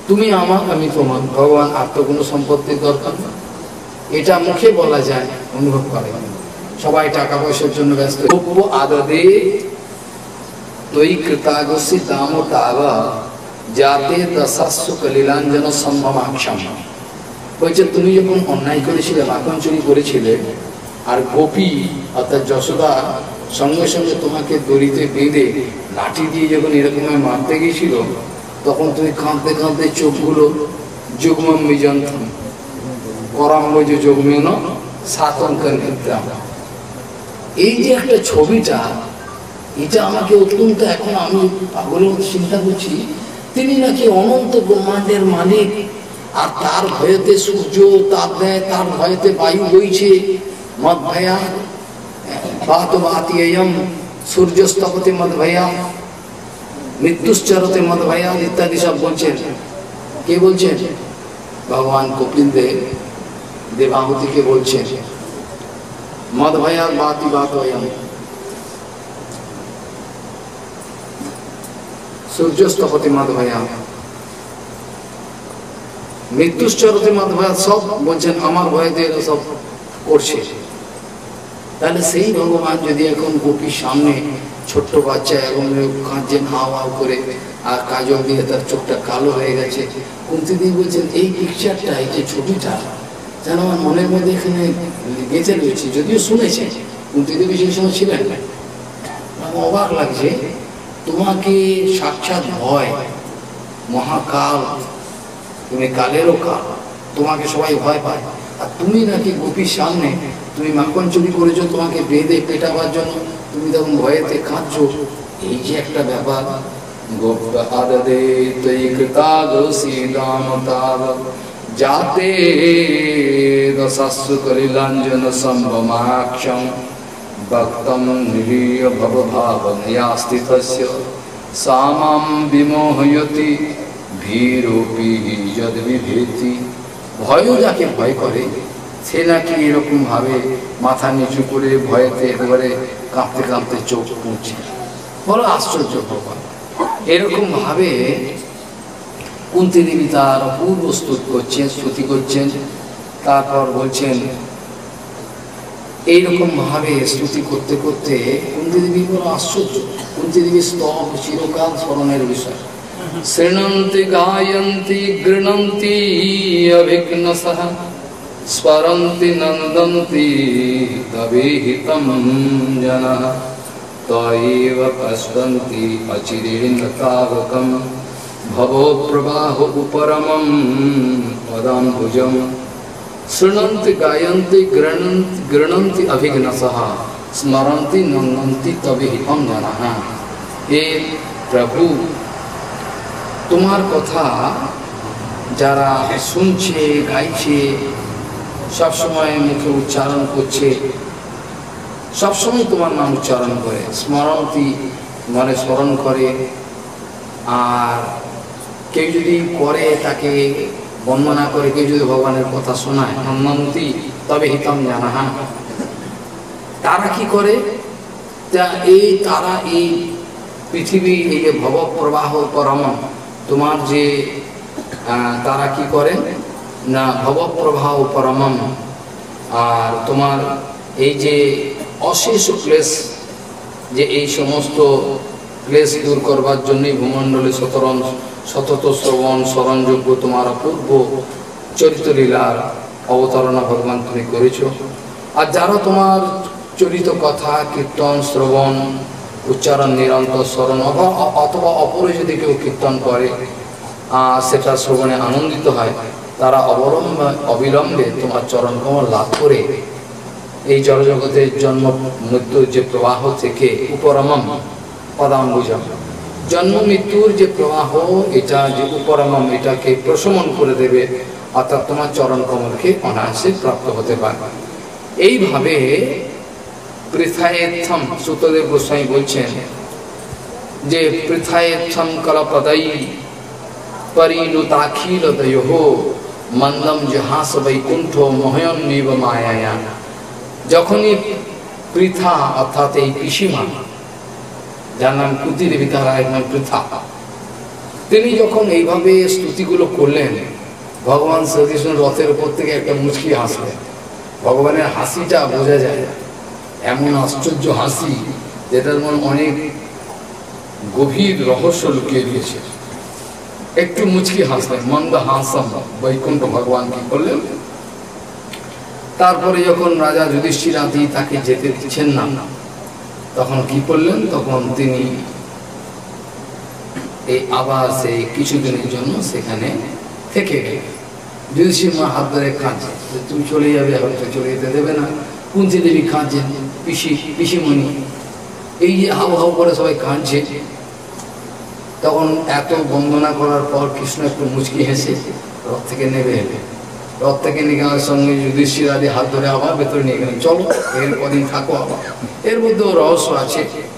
তুমি আমার আমি তোমার, ভগবান আর তো কোনো সম্পত্তির দরকার না। এটা মুখে বলা যায়, অনুভব করে সবাই টাকা পয়সার জন্য ব্যস্ত। আদদে তৈ কৃতাগস্যি দাম তাবা যাতে দশাস্য কলিলাঞ্জন সম্ভমাক্ষম। বলছে তুমি যখন অন্যায় করেছিলে, মাখন চুরি করেছিলে, আর গোপী অর্থাৎ যশোদা সঙ্গে সঙ্গে তোমাকে দড়িতে বেঁধে লাঠি দিয়ে যখন এরকম মারতে গিয়েছিল, তখন তুমি কাঁদতে কাঁদতে চোখগুলো যুগ্মম বিজন্থম করম্বজ যুগ্মেন সাতঙ্কর নিদ্রাম। এই যে একটা ছবিটা, এটা আমাকে অত্যন্ত, এখন আমি পাগলের মতো চিন্তা করছি, তিনি নাকি অনন্ত ব্রহ্মাণ্ডের মালিক, আর তার ভয়েতে সূর্য তাপ দেয়, তার ভয়েতে বায়ু বইছে, মদ ভয়া বাত বাতিয়ম সূর্যস্তপতি মদ ভয়া মৃত্যুশ্চরতে মদ ভয়া ইত্যাদি সব বলছেন। কে বলছেন? ভগবান কপিল দেব দেবাহুতিকে বলছেন মদ ভয়া বাতি বাতয়ম, সূর্যস্তপতি মদ ভয়া মৃত্যুশ্চরতে মদ ভয়া, সব বলছেন আমার ভয়তে এরা সব করছে। তাহলে সেই ভগবান যদি এখন গোপীর সামনে ছোট্ট বাচ্চা এবং কাঁদছেন হাও হাও করে, আর কাজল দিয়ে তার চোখটা কালো হয়ে গেছে, কুন্তিদেবী বলছেন এই পিকচারটা, এই যে ছবিটা যেন আমার মনের মধ্যে এখানে গেঁথে রয়েছে। যদিও শুনেছে, কুন্তিদেবী সেই সময় ছিলেন না। আমার অবাক লাগছে, তোমাকে সাক্ষাৎ ভয়, মহাকাল, তুমি কালেরও কাল, তোমাকে সবাই ভয় পায়, আর তুমি নাকি গোপীর সামনে তুমি মাখন চুরি করেছো, তোমাকে বেঁধে পেটাবার জন্য তুমি তখন ভয়েতে কাঁদছো। এই যে একটা ব্যাপার, আদদে তৈ কৃতাগস্যি দাম তাবা যাতে দশাস্য কলিলাঞ্জন সম্ভমাক্ষম ভক্তম নিরীয় ভবভাবনয়া স্থিতস্য সামাম বিমোহয়তি ভীরোপি যদ বিভেতি। ভয়ও যাকে ভয় করে, সে নাকি এরকম ভাবে মাথা নিচু করে ভয়েতে একেবারে কাঁপতে কাঁপতে চোখ মুছছে। বড় আশ্চর্য ভগবান। এরকম ভাবে কুন্তী দেবী তার অপূর্ব স্তুতি করছেন, স্তুতি করছেন। তারপর বলছেন, এইরকম ভাবে স্তুতি করতে করতে কুন্তী দেবী বড় আশ্চর্য। কুন্তী দেবীর স্তব চিরকাল স্মরণের বিষয়। শৃণন্তি গায়ন্তি গৃণন্তি অভিঘ্নসঃ স্মরন্তি নন্দন্তি তবিহিতম জনঃ তয়ৈব পশ্যন্তি অচিরেণ তাবকম ভবো প্রবাহ উপরমম পদাম্বুজম। শৃণন্তি গায়ন্তি গৃণন্তি গৃণন্তি অভিঘ্নসঃ স্মরন্তি নন্দন্তি তবিহিতম জনঃ। হে প্রভু, তোমার কথা যারা শুনছে, গাইছে, সবসময় মুখে উচ্চারণ করছে, সবসময় তোমার নাম উচ্চারণ করে, স্মরন্তি মানে স্মরণ করে, আর কেউ যদি করে তাকে বন্দনা করে, কেউ যদি ভগবানের কথা শোনায়, নন্দন্তি তবে হিতম জানা। তারা কি করে? তা এই তারা এই পৃথিবী, এই যে ভব প্রবাহ পরম, তোমার যে তারা কি করে না, ভব প্রবাহ পরমম, আর তোমার এই যে অশেষ ক্লেশ, যে এই সমস্ত ক্লেশ দূর করবার জন্যই ভূমণ্ডলে সতরণ সতত শ্রবণ স্মরণযোগ্য তোমার অপূর্ব চরিত্রলীলার অবতারণা ভগবান তুমি করেছ। আর যারা তোমার চরিত কথা কীর্তন শ্রবণ উচ্চারণ নিরন্তর স্মরণ অথবা অপরে যদি কেউ কীর্তন করে আর সেটা শ্রবণে আনন্দিত হয়, তারা অবলম্বে অবিলম্বে তোমার চরণ কমল লাভ করে এই জড়জগতের জন্ম মৃত্যুর যে প্রবাহ থেকে উপরমম পদাম্বুজম, জন্ম মৃত্যুর যে প্রবাহ, এটা যে উপরমম, এটাকে প্রশমন করে দেবে, অর্থাৎ তোমার চরণ কমলকে অনায়াসে প্রাপ্ত হতে পারে। এইভাবে পৃথায়েথম, সুতদেব গোস্বামী বলছেন যে পৃথায়েথম কলপদাই পরিণুতাখিল দয়োঃ মন্দম জহাস বৈকুণ্ঠ মহয়ন্নিব মায়ায়া। যখনই পৃথা অর্থাৎ এই পিসিমা, যার নাম কুন্তী দেবী, তারা একদম পৃথা, তিনি যখন এইভাবে স্তুতিগুলো করলেন, ভগবান শ্রীকৃষ্ণ রথের উপর থেকে একটা মুচকি হাসলেন। ভগবানের হাসিটা বোঝা যায়, এমন আশ্চর্য হাসি যেটার মনে অনেক গভীর রহস্য লুকিয়ে দিয়েছে। একটু মুচকি হাসলেন, মন্দ হাসম বৈকুণ্ঠ ভগবান কি করলেন। তারপরে যখন রাজা যুধিষ্ঠিরাদি তাকে যেতে দিচ্ছেন না, তখন কি করলেন, তখন তিনি এই আবার সেই কিছুদিনের জন্য সেখানে থেকে গেলেন। যুধিষ্ঠির মা হাত ধরে কাঁদছে, তুমি চলে যাবে, হয়তো চলে যেতে দেবে না। কুন্তী দেবী কাঁদছেন, পিসি পিসিমণি, এই যে হাউ হাউ করে সবাই কাঁদছে। তখন এত বন্দনা করার পর কৃষ্ণ একটু মুচকি হেসে রথ থেকে নেমে এলেন। রথ থেকে নেওয়ার সঙ্গে যুধিষ্ঠির আদি হাত ধরে আবার ভেতরে নিয়ে গেলেন, চলো এর কদিন থাকো আবার। এর মধ্যেও রহস্য আছে।